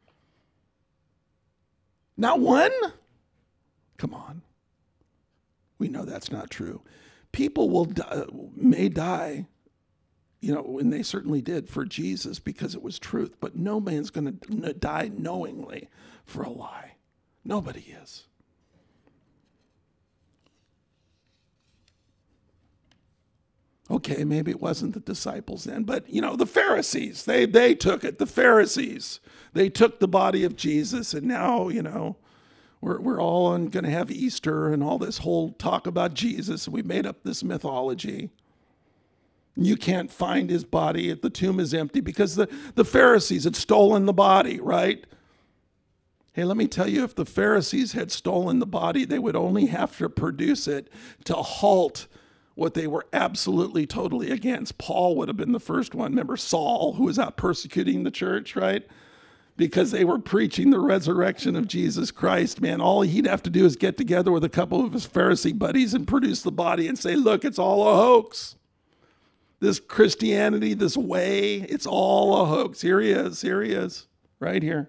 [SPEAKER 1] Not one? Come on. We know that's not true. People will die, may die, you know, and they certainly did for Jesus because it was truth, but no man's going to die knowingly for a lie. Nobody is. Okay, maybe it wasn't the disciples then, but, you know, the Pharisees, they, they took it. The Pharisees, they took the body of Jesus, and now, you know, we're, we're all going to have Easter and all this whole talk about Jesus. We made up this mythology. You can't find his body. The tomb is empty because the, the Pharisees had stolen the body, right? Hey, let me tell you, if the Pharisees had stolen the body, they would only have to produce it to halt what they were absolutely, totally against. Paul would have been the first one. Remember Saul, who was out persecuting the church, right? Because they were preaching the resurrection of Jesus Christ, man. All he'd have to do is get together with a couple of his Pharisee buddies and produce the body and say, look, it's all a hoax. This Christianity, this way, it's all a hoax. Here he is, here he is, right here.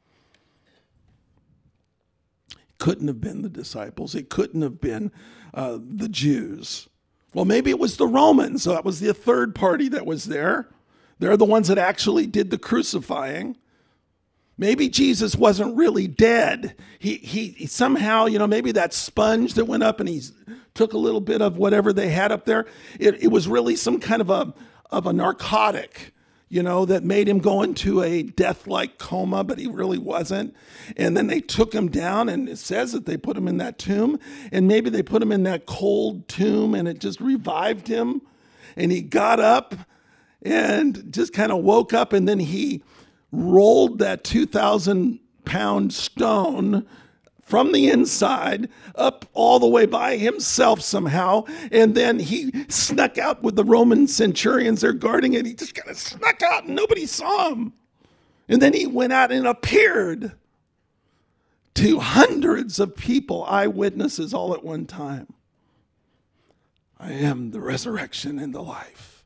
[SPEAKER 1] Couldn't have been the disciples. It couldn't have been uh, the Jews. Well, maybe it was the Romans. So that was the third party that was there. They're the ones that actually did the crucifying. Maybe Jesus wasn't really dead. He, he, he somehow, you know, maybe that sponge that went up and he took a little bit of whatever they had up there. It, it was really some kind of a, of a narcotic, you know, that made him go into a death-like coma, but he really wasn't. And then they took him down, and it says that they put him in that tomb, and maybe they put him in that cold tomb, and it just revived him. And he got up and just kind of woke up, and then he rolled that two thousand pound stone from the inside up all the way by himself somehow. And then he snuck out with the Roman centurions. They're guarding it. He just kind of snuck out and nobody saw him. And then he went out and appeared to hundreds of people, eyewitnesses all at one time. I am the resurrection and the life.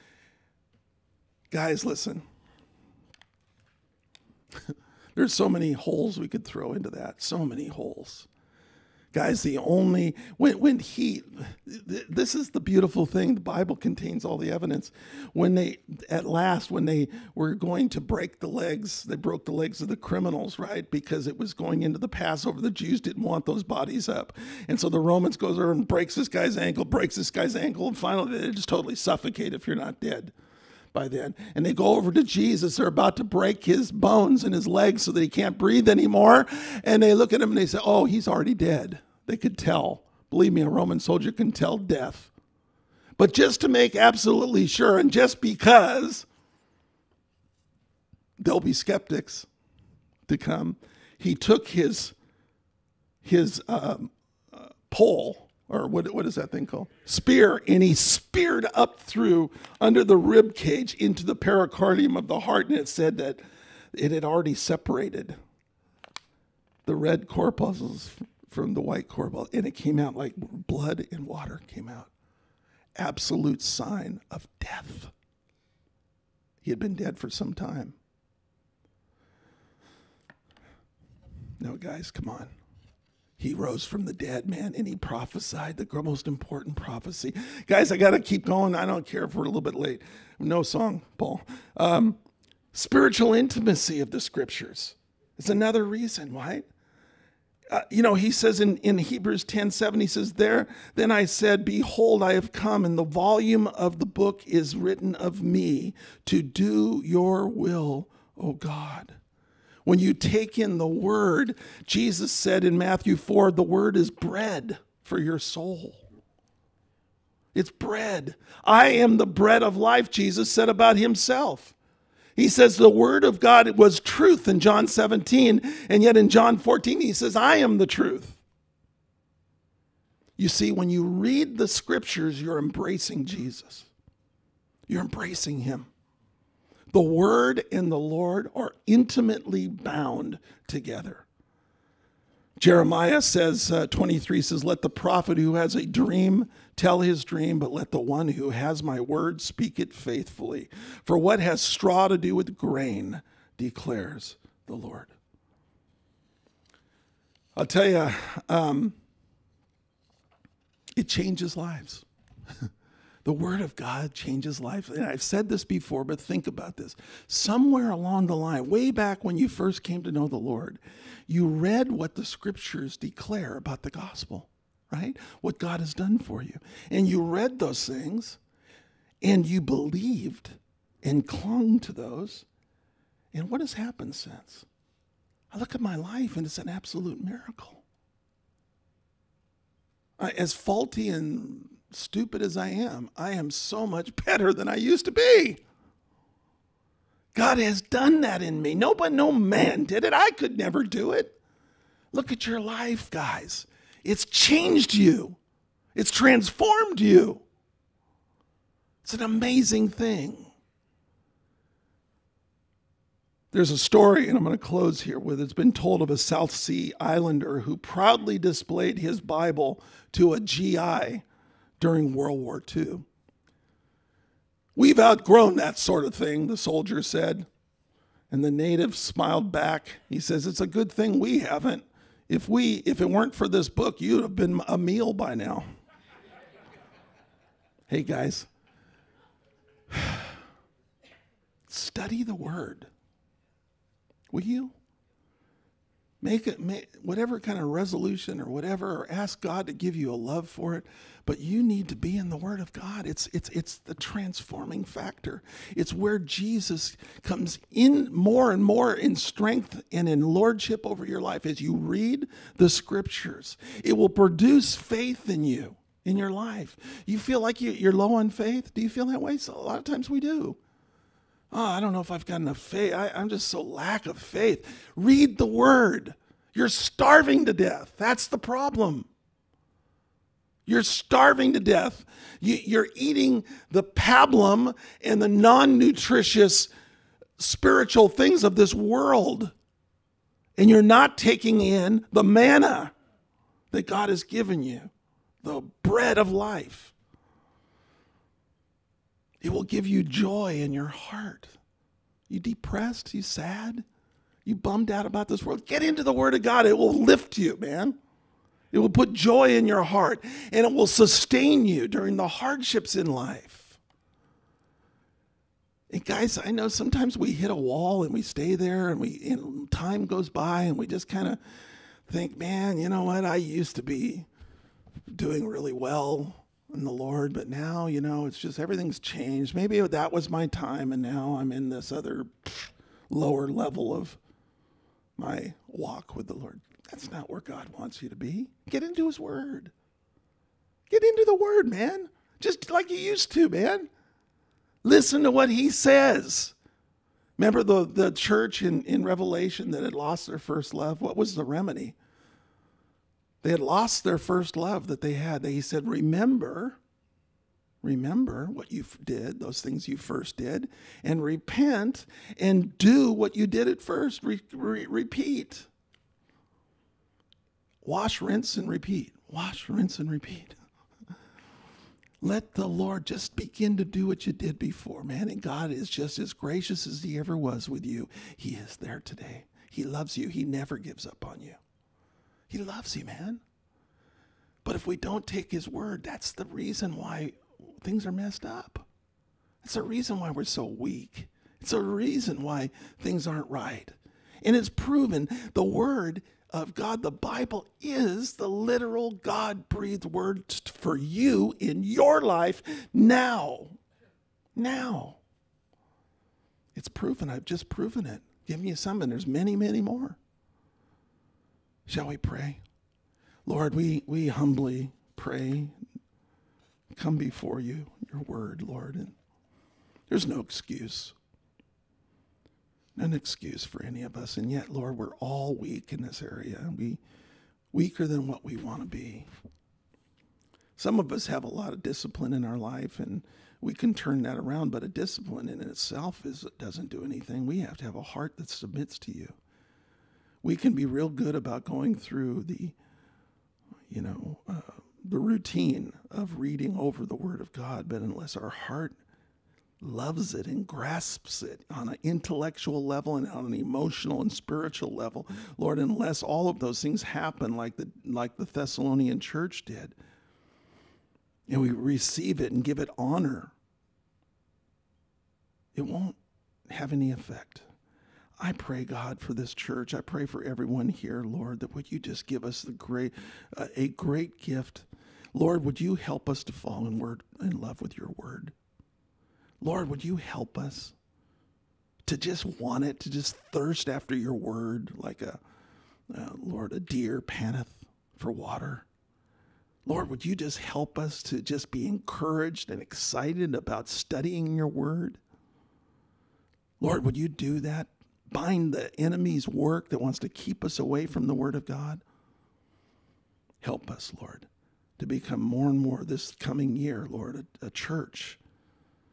[SPEAKER 1] Guys, listen. There's so many holes we could throw into that. So many holes. Guys, the only, when, when he, this is the beautiful thing. The Bible contains all the evidence. When they, at last, when they were going to break the legs, they broke the legs of the criminals, right? Because it was going into the Passover. The Jews didn't want those bodies up. And so the Romans goes over and breaks this guy's ankle, breaks this guy's ankle, and finally they just totally suffocate if you're not dead by then. And they go over to Jesus. They're about to break his bones in his legs so that he can't breathe anymore. And they look at him and they say, oh, he's already dead. They could tell. Believe me, a Roman soldier can tell death. But just to make absolutely sure, and just because there'll be skeptics to come, he took his, his um, uh, pole, or what, what is that thing called? Spear, and he speared up through under the rib cage into the pericardium of the heart, and it said that it had already separated the red corpuscles from the white corpuscle, and it came out like blood and water came out. Absolute sign of death. He had been dead for some time. No, guys, come on. He rose from the dead, man, and he prophesied the most important prophecy. Guys, I got to keep going. I don't care if we're a little bit late. No song, Paul. Um, spiritual intimacy of the scriptures is another reason, right? Uh, you know, he says in, in Hebrews ten seven, he says, there, then I said, behold, I have come, and the volume of the book is written of me to do your will, O God. When you take in the word, Jesus said in Matthew four, the word is bread for your soul. It's bread. I am the bread of life, Jesus said about himself. He says the word of God was truth in John seventeen, and yet in John fourteen, he says, I am the truth. You see, when you read the scriptures, you're embracing Jesus. You're embracing him. The word and the Lord are intimately bound together. Jeremiah says, uh, twenty-three says, let the prophet who has a dream tell his dream, but let the one who has my word speak it faithfully. For what has straw to do with grain, declares the Lord. I'll tell you, um, it changes lives. The word of God changes life. And I've said this before, but think about this. Somewhere along the line, way back when you first came to know the Lord, you read what the scriptures declare about the gospel, right? What God has done for you. And you read those things, and you believed and clung to those. And what has happened since? I look at my life, and it's an absolute miracle. I, as faulty and stupid as I am, I am so much better than I used to be. God has done that in me. No, but no man did it. I could never do it. Look at your life, guys. It's changed you. It's transformed you. It's an amazing thing. There's a story, and I'm going to close here with it. It's been told of a South Sea Islander who proudly displayed his Bible to a G I during World War Two. "We've outgrown that sort of thing," the soldier said. And the native smiled back. He says, "It's a good thing we haven't. If we, if it weren't for this book, you'd have been a meal by now." Hey guys, study the word. Will you? Make it, make, whatever kind of resolution or whatever, or ask God to give you a love for it. But you need to be in the Word of God. It's, it's, it's the transforming factor. It's where Jesus comes in more and more in strength and in lordship over your life. As you read the Scriptures, it will produce faith in you, in your life. You feel like you, you're low on faith? Do you feel that way? So a lot of times we do. Oh, I don't know if I've got enough faith. I, I'm just so lack of faith. Read the Word. You're starving to death. That's the problem. You're starving to death. You, you're eating the pablum and the non-nutritious spiritual things of this world. And you're not taking in the manna that God has given you, the bread of life. It will give you joy in your heart. You depressed? You sad? You bummed out about this world? Get into the Word of God. It will lift you, man. It will put joy in your heart, and it will sustain you during the hardships in life. And guys, I know sometimes we hit a wall and we stay there, and we and time goes by, and we just kind of think, man, you know what? I used to be doing really well in the Lord, but now, you know, it's just everything's changed. Maybe that was my time, and now I'm in this other pff, lower level of my walk with the Lord. That's not where God wants you to be. Get into His Word. Get into the Word, man. Just like you used to, man. Listen to what He says. Remember the, the church in, in Revelation that had lost their first love? What was the remedy? They had lost their first love that they had. He said, remember, remember what you did, those things you first did, and repent and do what you did at first. Re- re- repeat. Wash, rinse, and repeat. Wash, rinse, and repeat. Let the Lord just begin to do what you did before, man. And God is just as gracious as He ever was with you. He is there today. He loves you. He never gives up on you. He loves you, man. But if we don't take His word, that's the reason why things are messed up. It's the reason why we're so weak. It's the reason why things aren't right. And it's proven the word of God, the Bible, is the literal God-breathed word for you in your life now. Now. It's proven. I've just proven it. Giving you some, and there's many, many more. Shall we pray? Lord, we, we humbly pray, come before you, your word, Lord. And there's no excuse. An excuse for any of us. And yet, Lord, we're all weak in this area. We weaker than what we want to be. Some of us have a lot of discipline in our life, and we can turn that around, but a discipline in itself is doesn't do anything. We have to have a heart that submits to you. We can be real good about going through the, you know, uh, the routine of reading over the Word of God, but unless our heart loves it and grasps it on an intellectual level and on an emotional and spiritual level, Lord, unless all of those things happen like the like the Thessalonian church did, and we receive it and give it honor, it won't have any effect. I pray, God, for this church. I pray for everyone here, Lord, that would you just give us the great, uh, a great gift. Lord, would you help us to fall in word in love with your word? Lord, would you help us to just want it, to just thirst after your word like a, uh, Lord, a deer panteth for water. Lord, would you just help us to just be encouraged and excited about studying your word? Lord, would you do that? Bind the enemy's work that wants to keep us away from the word of God. Help us, Lord, to become more and more this coming year, Lord, a, a church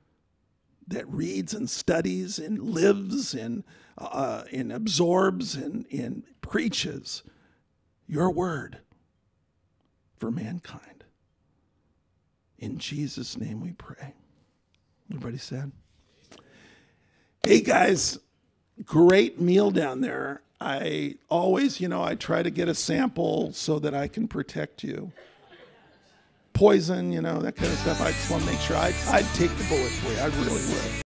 [SPEAKER 1] that reads and studies and lives and, uh, and absorbs and, and preaches your word for mankind. In Jesus' name we pray. Everybody said? Hey guys, great meal down there. I always, you know, I try to get a sample so that I can protect you. Poison, you know, that kind of stuff. I just want to make sure I'd, I'd take the bullet for you. I really would.